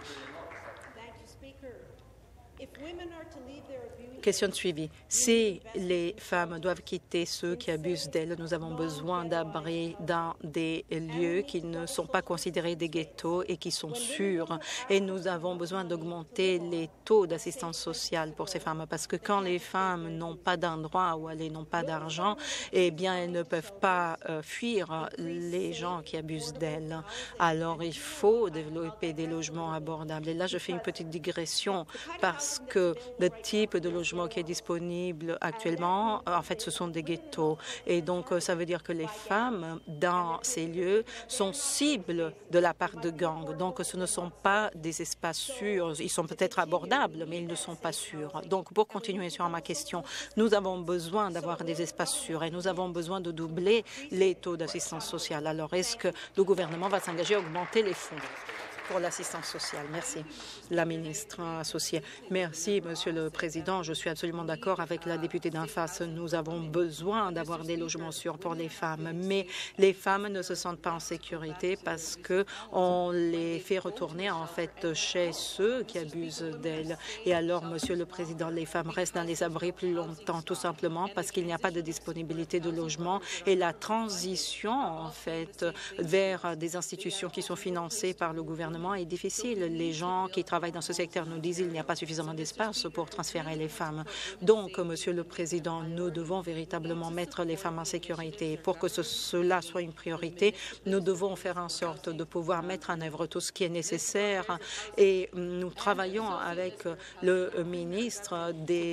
Question de suivi. Si les femmes doivent quitter ceux qui abusent d'elles, nous avons besoin d'abris dans des lieux qui ne sont pas considérés des ghettos et qui sont sûrs. Et nous avons besoin d'augmenter les taux d'assistance sociale pour ces femmes parce que quand les femmes n'ont pas d'endroit où aller, n'ont pas d'argent, eh bien, elles ne peuvent pas fuir les gens qui abusent d'elles. Alors, il faut développer des logements abordables. Et là, je fais une petite digression parce parce que le type de logement qui est disponible actuellement, en fait, ce sont des ghettos. Et donc, ça veut dire que les femmes dans ces lieux sont cibles de la part de gangs. Donc, ce ne sont pas des espaces sûrs. Ils sont peut-être abordables, mais ils ne sont pas sûrs. Donc, pour continuer sur ma question, nous avons besoin d'avoir des espaces sûrs et nous avons besoin de doubler les taux d'assistance sociale. Alors, est-ce que le gouvernement va s'engager à augmenter les fonds pour l'assistance sociale? Merci. La ministre associée. Merci, Monsieur le Président. Je suis absolument d'accord avec la députée d'en face. Nous avons besoin d'avoir des logements sûrs pour les femmes, mais les femmes ne se sentent pas en sécurité parce qu'on les fait retourner en fait chez ceux qui abusent d'elles. Et alors, Monsieur le Président, les femmes restent dans les abris plus longtemps, tout simplement parce qu'il n'y a pas de disponibilité de logement et la transition en fait vers des institutions qui sont financées par le gouvernement est difficile. Les gens qui travaillent dans ce secteur nous disent qu'il n'y a pas suffisamment d'espace pour transférer les femmes. Donc, Monsieur le Président, nous devons véritablement mettre les femmes en sécurité. Pour que cela soit une priorité, nous devons faire en sorte de pouvoir mettre en œuvre tout ce qui est nécessaire et nous travaillons avec le ministre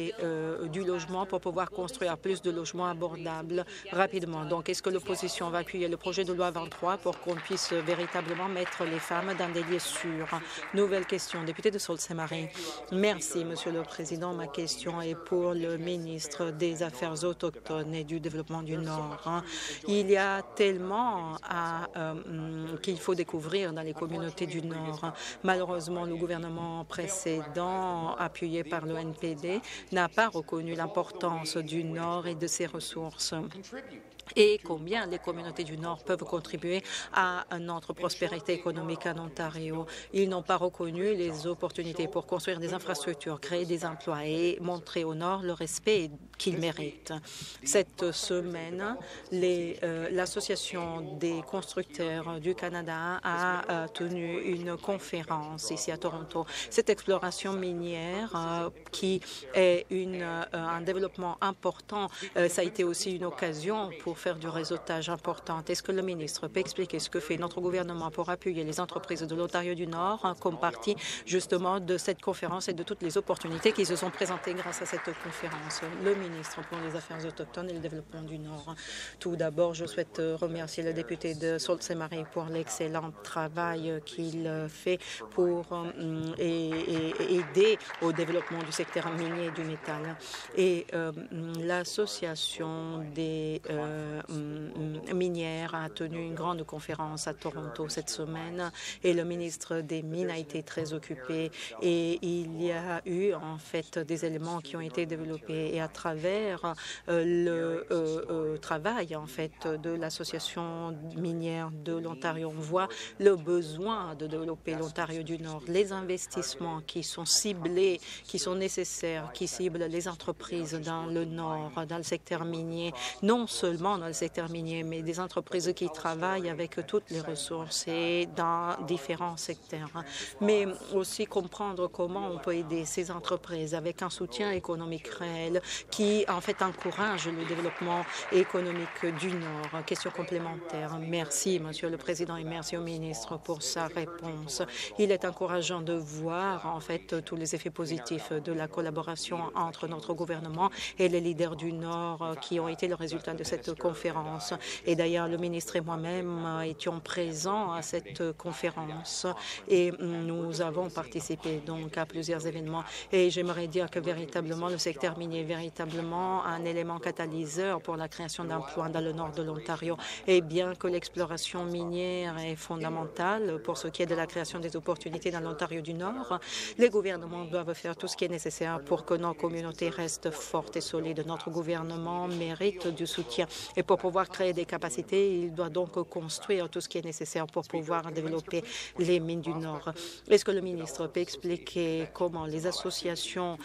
du logement pour pouvoir construire plus de logements abordables rapidement. Donc, est-ce que l'opposition va appuyer le projet de loi 23 pour qu'on puisse véritablement mettre les femmes dans des lieux sûrs? Nouvelle question, député de Sault-Saint-Marie. Merci, Monsieur le Président. Ma question est pour le ministre des Affaires autochtones et du Développement du Nord. Il y a tellement qu'il faut découvrir dans les communautés du Nord. Malheureusement, le gouvernement précédent, appuyé par le NPD, n'a pas reconnu l'importance du Nord et de ses ressources et combien les communautés du Nord peuvent contribuer à notre prospérité économique en Ontario. Ils n'ont pas reconnu les opportunités pour construire des infrastructures, créer des emplois et montrer au Nord le respect qu'ils méritent. Cette semaine, l'Association des constructeurs du Canada a tenu une conférence ici à Toronto. Cette exploration minière qui est un développement important, ça a été aussi une occasion pour faire du réseautage important. Est-ce que le ministre peut expliquer ce que fait notre gouvernement pour appuyer les entreprises de l'Ontario du Nord comme partie justement de cette conférence et de toutes les opportunités qui se sont présentées grâce à cette conférence? Le ministre pour les Affaires autochtones et le Développement du Nord. Tout d'abord, je souhaite remercier le député de Sault-Saint-Marie pour l'excellent travail qu'il fait pour aider au développement du secteur minier et du métal. Et l'association des minière a tenu une grande conférence à Toronto cette semaine et le ministre des Mines a été très occupé et il y a eu en fait des éléments qui ont été développés et à travers le travail en fait de l'association minière de l'Ontario, on voit le besoin de développer l'Ontario du Nord, les investissements qui sont ciblés, qui sont nécessaires, qui ciblent les entreprises dans le Nord, dans le secteur minier, non seulement dans le secteur minier, mais des entreprises qui travaillent avec toutes les ressources et dans différents secteurs. Mais aussi comprendre comment on peut aider ces entreprises avec un soutien économique réel qui, en fait, encourage le développement économique du Nord. Question complémentaire. Merci, Monsieur le Président, et merci au ministre pour sa réponse. Il est encourageant de voir, en fait, tous les effets positifs de la collaboration entre notre gouvernement et les leaders du Nord qui ont été le résultat de cette conférence. Et d'ailleurs, le ministre et moi-même étions présents à cette conférence et nous avons participé donc à plusieurs événements. Et j'aimerais dire que véritablement, le secteur minier est véritablement un élément catalyseur pour la création d'emplois dans le nord de l'Ontario. Et bien que l'exploration minière est fondamentale pour ce qui est de la création des opportunités dans l'Ontario du Nord, les gouvernements doivent faire tout ce qui est nécessaire pour que nos communautés restent fortes et solides. Notre gouvernement mérite du soutien. Et pour pouvoir créer des capacités, il doit donc construire tout ce qui est nécessaire pour pouvoir développer les mines du Nord. Est-ce que le ministre peut expliquer comment les associations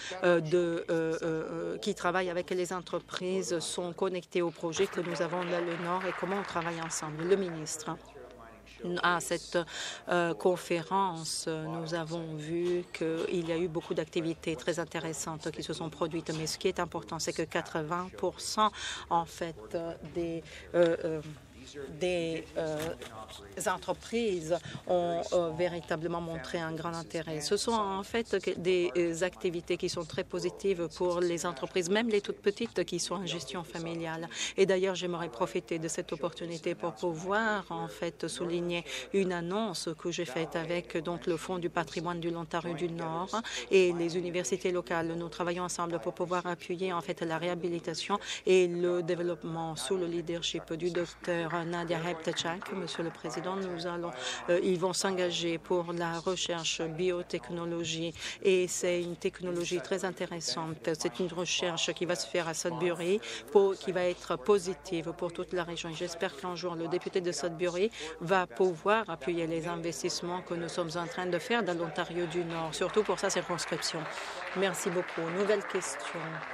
qui travaillent avec les entreprises sont connectées au projet que nous avons dans le Nord et comment on travaille ensemble? Le ministre. À cette conférence, nous avons vu qu'il y a eu beaucoup d'activités très intéressantes qui se sont produites. Mais ce qui est important, c'est que 80% en fait des des entreprises ont véritablement montré un grand intérêt. Ce sont en fait des activités qui sont très positives pour les entreprises, même les toutes petites qui sont en gestion familiale. Et d'ailleurs, j'aimerais profiter de cette opportunité pour pouvoir en fait souligner une annonce que j'ai faite avec donc le Fonds du patrimoine de l'Ontario du Nord et les universités locales. Nous travaillons ensemble pour pouvoir appuyer en fait la réhabilitation et le développement sous le leadership du docteur Nadia Heptechak. Monsieur le Président, ils vont s'engager pour la recherche biotechnologie et c'est une technologie très intéressante. C'est une recherche qui va se faire à Sudbury, qui va être positive pour toute la région. J'espère qu'un jour, le député de Sudbury va pouvoir appuyer les investissements que nous sommes en train de faire dans l'Ontario du Nord, surtout pour sa circonscription. Merci beaucoup. Nouvelle question.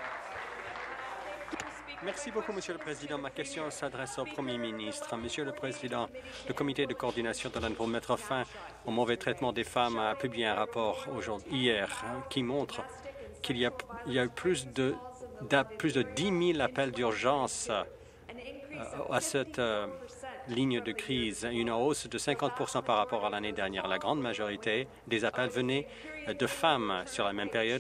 Merci beaucoup, Monsieur le Président. Ma question s'adresse au Premier ministre. Monsieur le Président, le Comité de coordination de l'Inde pour mettre fin au mauvais traitement des femmes a publié un rapport hier qui montre qu'il y a eu plus de 10 000 appels d'urgence à cette ligne de crise, une hausse de 50 par rapport à l'année dernière. La grande majorité des appels venaient de femmes sur la même période.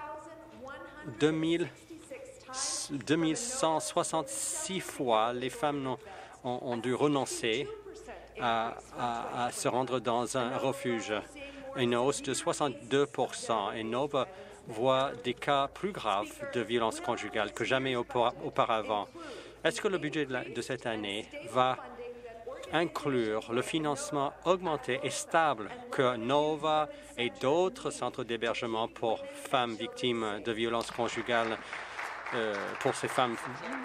2166 fois, les femmes ont dû renoncer à se rendre dans un refuge, une hausse de 62 et Nova voit des cas plus graves de violence conjugale que jamais auparavant. Est-ce que le budget de cette année va inclure le financement augmenté et stable que Nova et d'autres centres d'hébergement pour femmes victimes de violences conjugales pour ces femmes,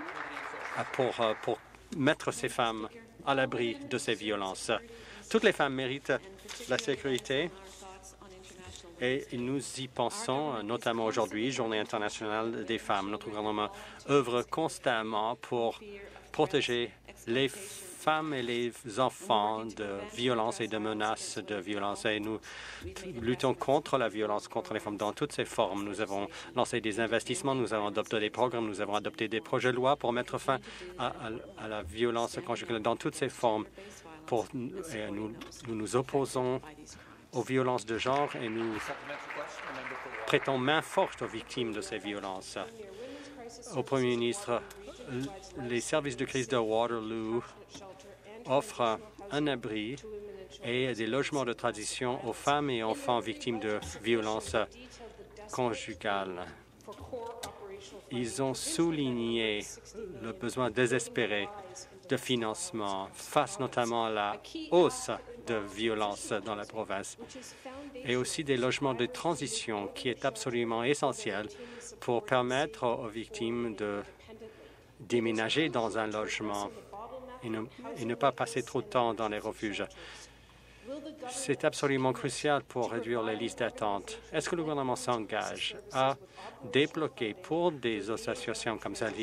pour mettre ces femmes à l'abri de ces violences? Toutes les femmes méritent la sécurité et nous y pensons, notamment aujourd'hui, Journée internationale des femmes. Notre gouvernement œuvre constamment pour protéger les femmes et les enfants de violences et de menaces de violence. Et nous luttons contre la violence contre les femmes dans toutes ses formes. Nous avons lancé des investissements, nous avons adopté des programmes, nous avons adopté des projets de loi pour mettre fin à la violence conjugale dans toutes ses formes. Nous nous opposons aux violences de genre et nous prêtons main forte aux victimes de ces violences. Au Premier ministre, les services de crise de Waterloo offrent un abri et des logements de transition aux femmes et enfants victimes de violences conjugales. Ils ont souligné le besoin désespéré de financement face notamment à la hausse de violence dans la province et aussi des logements de transition qui est absolument essentiel pour permettre aux victimes de déménager dans un logement et ne pas passer trop de temps dans les refuges. C'est absolument crucial pour réduire les listes d'attente. Est-ce que le gouvernement s'engage à débloquer pour des associations comme ça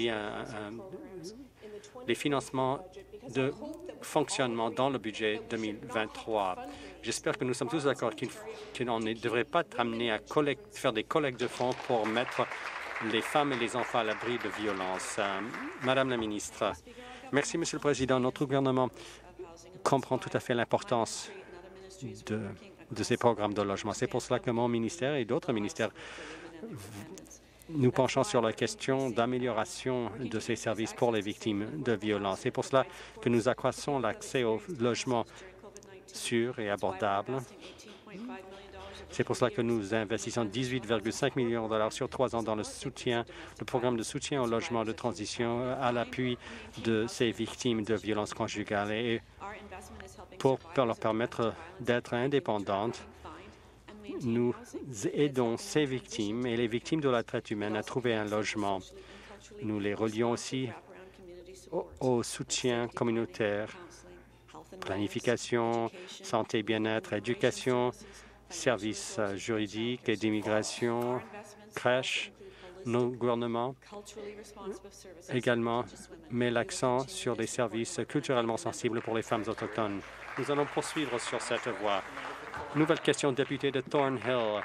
les financements de fonctionnement dans le budget 2023? J'espère que nous sommes tous d'accord qu'on ne devrait pas être amené à faire des collectes de fonds pour mettre les femmes et les enfants à l'abri de violences. Madame la ministre. Merci, Monsieur le Président. Notre gouvernement comprend tout à fait l'importance de ces programmes de logement. C'est pour cela que mon ministère et d'autres ministères nous penchons sur la question d'amélioration de ces services pour les victimes de violences. C'est pour cela que nous accroissons l'accès au logement sûr et abordable. C'est pour cela que nous investissons 18,5 millions de dollars sur 3 ans dans le programme de soutien au logement de transition à l'appui de ces victimes de violences conjugales et pour leur permettre d'être indépendantes. Nous aidons ces victimes et les victimes de la traite humaine à trouver un logement. Nous les relions aussi au soutien communautaire, planification, santé, bien-être, éducation, services juridiques et d'immigration, crèches. Nos gouvernements également met l'accent sur des services culturellement sensibles pour les femmes autochtones. Nous allons poursuivre sur cette voie. Nouvelle question, député de Thornhill.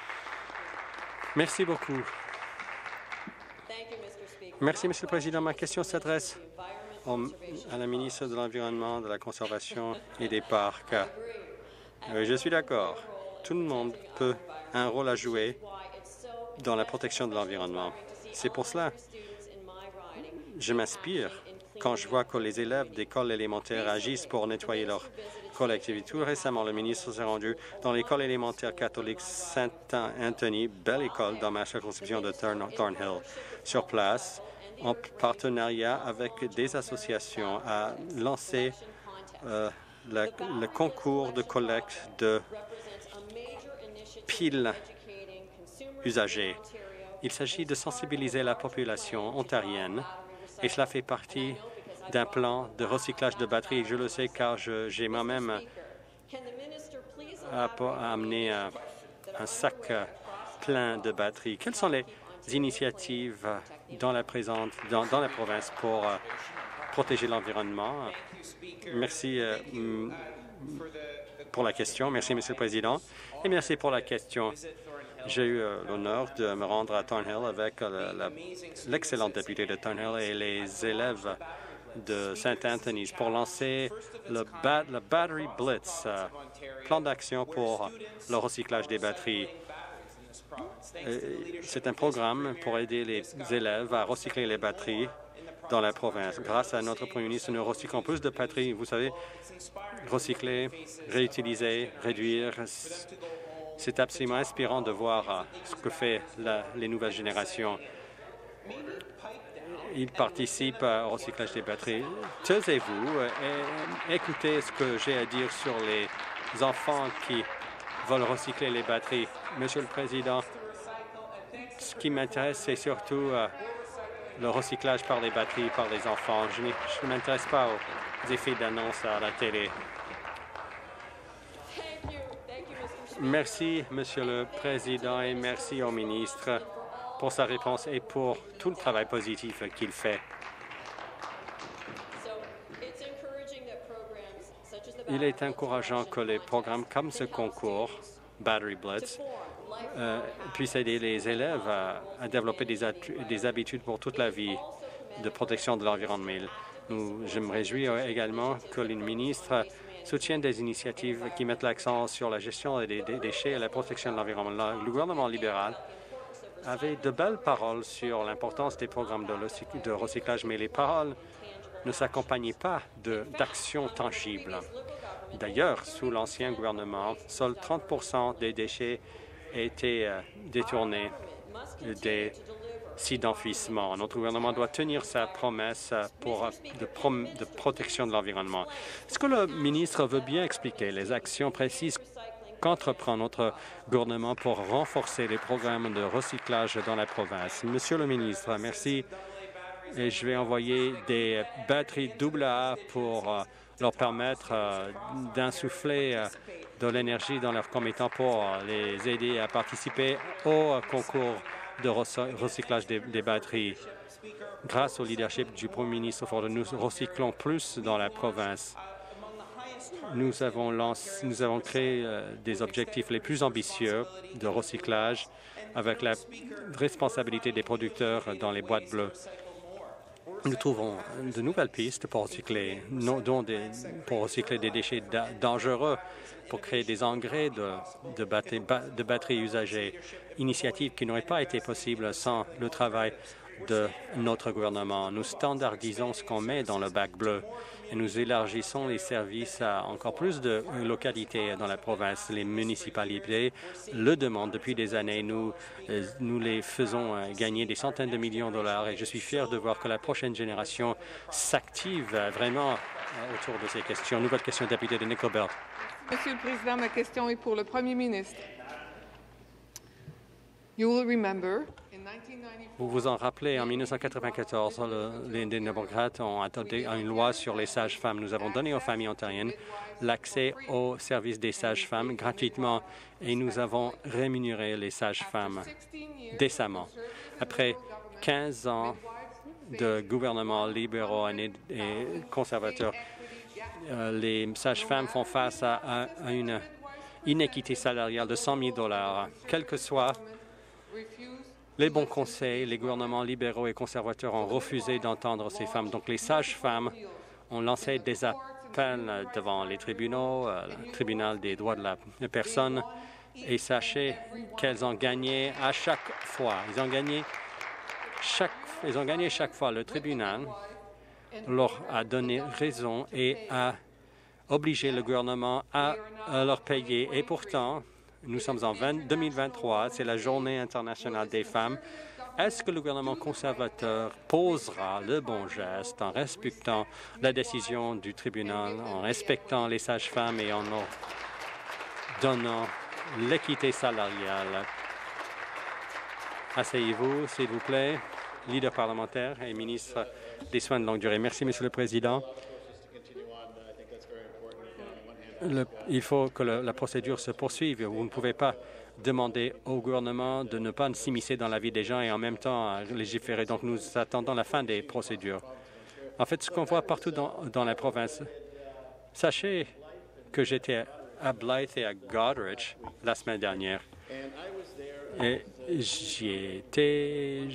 Merci beaucoup. Merci, Monsieur le Président. Ma question s'adresse À la ministre de l'Environnement, de la Conservation et des Parcs. Je suis d'accord. Tout le monde peut un rôle à jouer dans la protection de l'environnement. C'est pour cela que je m'inspire quand je vois que les élèves d'écoles élémentaires agissent pour nettoyer leur collectivité. Tout récemment, le ministre s'est rendu dans l'école élémentaire catholique Saint-Anthony, belle école dans ma circonscription de Thornhill. Sur place, en partenariat avec des associations, a lancé le concours de collecte de piles usagées. Il s'agit de sensibiliser la population ontarienne et cela fait partie d'un plan de recyclage de batteries. Je le sais car j'ai moi-même amené un sac plein de batteries. Quelles sont les initiatives dans la province pour protéger l'environnement? Merci pour la question. Merci, Monsieur le Président, et merci pour la question. J'ai eu l'honneur de me rendre à Thornhill avec l'excellente députée de Thornhill et les élèves de Saint-Anthony's pour lancer le Battery Blitz, plan d'action pour le recyclage des batteries. C'est un programme pour aider les élèves à recycler les batteries dans la province. Grâce à notre Premier ministre, nous recyclons plus de batteries. Vous savez, recycler, réutiliser, réduire, c'est absolument inspirant de voir ce que fait les nouvelles générations. Ils participent au recyclage des batteries. Taisez-vous et écoutez ce que j'ai à dire sur les enfants qui veulent recycler les batteries. Monsieur le Président, ce qui m'intéresse, c'est surtout le recyclage par les batteries, par les enfants. Je ne m'intéresse pas aux effets d'annonce à la télé. Merci, Monsieur le Président, et merci au ministre pour sa réponse et pour tout le travail positif qu'il fait. Il est encourageant que les programmes comme ce concours, Battery Blitz, puissent aider les élèves à développer des habitudes pour toute la vie de protection de l'environnement. Je me réjouis également que le ministre soutienne des initiatives qui mettent l'accent sur la gestion des déchets et la protection de l'environnement. Le gouvernement libéral avait de belles paroles sur l'importance des programmes de recyclage, mais les paroles ne s'accompagnaient pas d'actions tangibles. D'ailleurs, sous l'ancien gouvernement, seuls 30 des déchets étaient détournés des sites d'enfouissement. Notre gouvernement doit tenir sa promesse de protection de l'environnement. Est-ce que le ministre veut bien expliquer les actions précises qu'entreprend notre gouvernement pour renforcer les programmes de recyclage dans la province? Monsieur le ministre, merci. Et je vais envoyer des batteries AA pour leur permettre d'insuffler de l'énergie dans leurs commettants pour les aider à participer au concours de recyclage des batteries. Grâce au leadership du Premier ministre Ford, nous recyclons plus dans la province. Nous avons créé des objectifs les plus ambitieux de recyclage avec la responsabilité des producteurs dans les boîtes bleues. Nous trouvons de nouvelles pistes pour recycler, pour recycler des déchets dangereux, pour créer des engrais de batteries usagées, initiative qui n'aurait pas été possible sans le travail de notre gouvernement. Nous standardisons ce qu'on met dans le bac bleu et nous élargissons les services à encore plus de localités dans la province. Les municipalités le demandent depuis des années. Nous les faisons gagner des centaines de millions de dollars et je suis fier de voir que la prochaine génération s'active vraiment autour de ces questions. Nouvelle question, député de Nickel Belt. Monsieur le Président, ma question est pour le Premier ministre. You will remember, in 1994, vous vous en rappelez, en 1994, les démocrates ont adopté une loi sur les sages-femmes. Nous avons donné aux familles ontariennes l'accès aux services des sages-femmes gratuitement et nous avons rémunéré les sages-femmes décemment. Après 15 ans de gouvernements libéraux et conservateurs, les sages-femmes font face à une inéquité salariale de 100 000 $. Quel que soit les bons conseils, les gouvernements libéraux et conservateurs ont refusé d'entendre ces femmes. Donc, les sages-femmes ont lancé des appels devant les tribunaux, le tribunal des droits de la personne, et sachez qu'elles ont gagné à chaque fois. Ils ont gagné chaque fois. Le tribunal leur a donné raison et a obligé le gouvernement à leur payer. Et pourtant, nous sommes en 2023, c'est la Journée internationale des femmes. Est-ce que le gouvernement conservateur posera le bon geste en respectant la décision du tribunal, en respectant les sages-femmes et en leur donnant l'équité salariale? Asseyez-vous, s'il vous plaît. Leader parlementaire et ministre des Soins de longue durée. Merci, Monsieur le Président. Il faut que la procédure se poursuive. Vous ne pouvez pas demander au gouvernement de ne pas s'immiscer dans la vie des gens et en même temps légiférer. Donc, nous attendons la fin des procédures. En fait, ce qu'on voit partout dans la province, sachez que j'étais à Blythe et à Goderich la semaine dernière. Et j'y étais,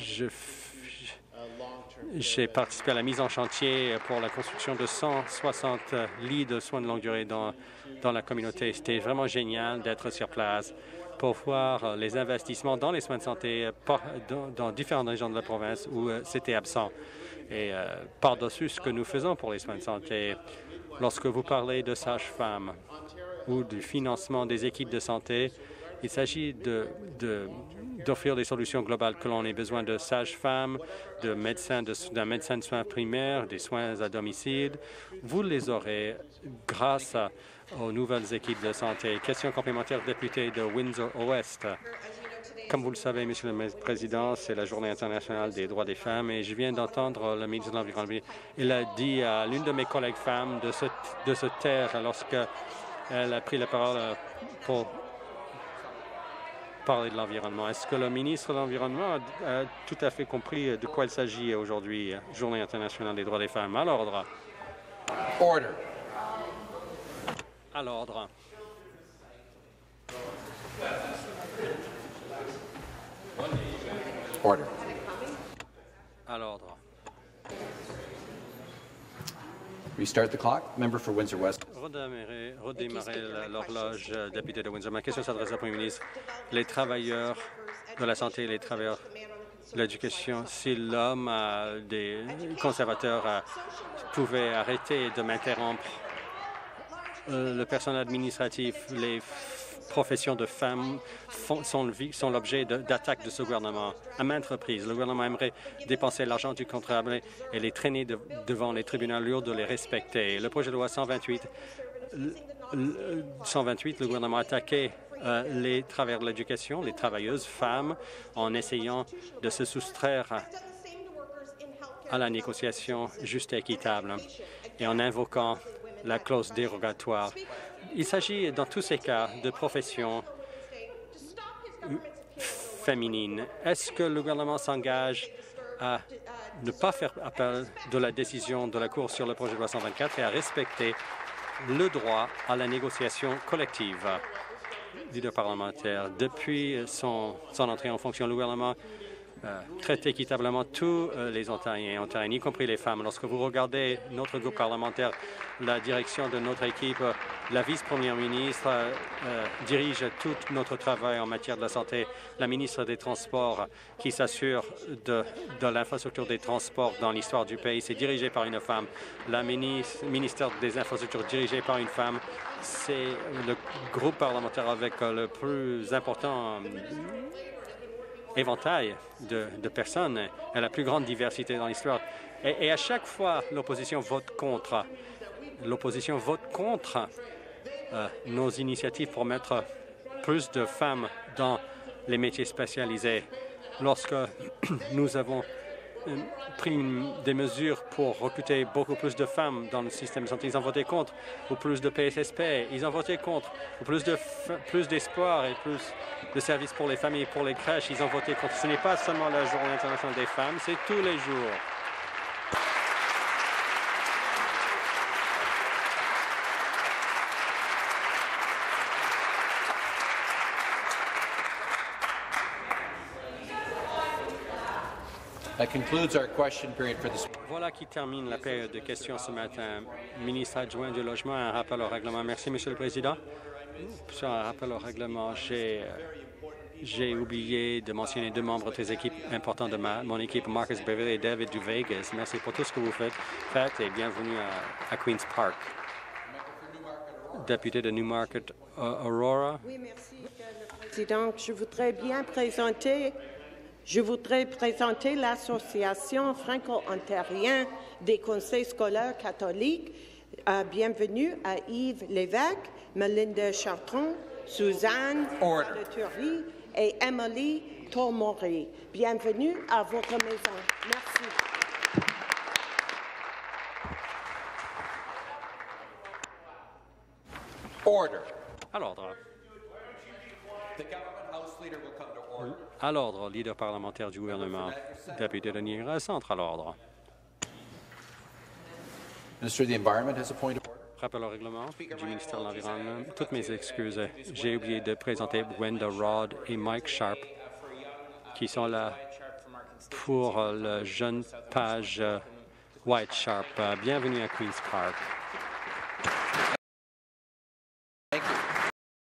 j'ai participé à la mise en chantier pour la construction de 160 lits de soins de longue durée dans la communauté. C'était vraiment génial d'être sur place pour voir les investissements dans les soins de santé dans différentes régions de la province où c'était absent. Et par-dessus ce que nous faisons pour les soins de santé, lorsque vous parlez de sages-femmes ou du financement des équipes de santé, il s'agit d'offrir des solutions globales, que l'on ait besoin de sages-femmes, d'un médecin de soins primaires, des soins à domicile. Vous les aurez grâce aux nouvelles équipes de santé. Question complémentaire, député de Windsor-Ouest. Comme vous le savez, Monsieur le Président, c'est la Journée internationale des droits des femmes et je viens d'entendre le ministre de l'Environnement. Il a dit à l'une de mes collègues femmes de se taire lorsqu'elle a pris la parole pour parler de l'environnement. Est-ce que le ministre de l'Environnement a tout à fait compris de quoi il s'agit aujourd'hui, Journée internationale des droits des femmes? À l'ordre. Order. À l'ordre. Order. À l'ordre. Restart the clock. Member for Windsor-West. Redémarrer l'horloge, député de Windsor. Ma question s'adresse au Premier ministre. Les travailleurs de la santé, les travailleurs de l'éducation, si l'homme des conservateurs pouvait arrêter de m'interrompre, le personnel administratif, les professions de femmes sont l'objet d'attaques de ce gouvernement. À maintes reprises, le gouvernement aimerait dépenser l'argent du contribuable et les traîner devant les tribunaux lourds de les respecter. Le projet de loi 128, le gouvernement a attaqué les travailleurs de l'éducation, les travailleuses femmes, en essayant de se soustraire à la négociation juste et équitable et en invoquant la clause dérogatoire. Il s'agit dans tous ces cas de professions féminines. Est-ce que le gouvernement s'engage à ne pas faire appel de la décision de la Cour sur le projet de loi 124 et à respecter le droit à la négociation collective? Leader parlementaire, depuis son entrée en fonction, le gouvernement traite équitablement tous les Ontariens et Ontariennes, y compris les femmes. Lorsque vous regardez notre groupe parlementaire, la direction de notre équipe, la vice-première ministre dirige tout notre travail en matière de la santé. La ministre des Transports, qui s'assure de l'infrastructure des transports dans l'histoire du pays, c'est dirigé par une femme. La ministère des Infrastructures, dirigé par une femme. C'est le groupe parlementaire avec le plus important éventail de personnes et la plus grande diversité dans l'histoire. Et à chaque fois, l'opposition vote contre. L'opposition vote contre nos initiatives pour mettre plus de femmes dans les métiers spécialisés. Lorsque nous avons pris des mesures pour recruter beaucoup plus de femmes dans le système de santé, ils ont voté contre. Ou plus de PSSP, ils ont voté contre. Ou plus d'espoir et plus de services pour les familles et pour les crèches, ils ont voté contre. Ce n'est pas seulement la Journée internationale des femmes, c'est tous les jours. That concludes our question period for this. Voilà qui termine la période de questions ce matin. Ministre adjoint du Logement, un rappel au règlement. Merci, Monsieur le Président. Sur un rappel au règlement, j'ai oublié de mentionner deux membres très importants de mon équipe, Marcus Beverly et David Duvegas. Merci pour tout ce que vous faites et bienvenue à Queen's Park. Député de Newmarket, Aurora. Oui, merci, le Président. Je voudrais présenter l'Association franco-ontarienne des conseils scolaires catholiques. Bienvenue à Yves Lévesque, Melinda Chartrand, Suzanne Thury et Emily Tomori. Bienvenue à votre maison. Merci. Order. À l'ordre. The government House Leader will come to order. À l'ordre, leader parlementaire du gouvernement, député de Niagara Centre, à l'ordre. Minister of the Environment has a point of order. Rappel au règlement du ministère de l'Environnement. Toutes mes excuses. J'ai oublié de présenter Wenda Rod et Mike Sharp, qui sont là pour le jeune page White Sharp. Bienvenue à Queen's Park.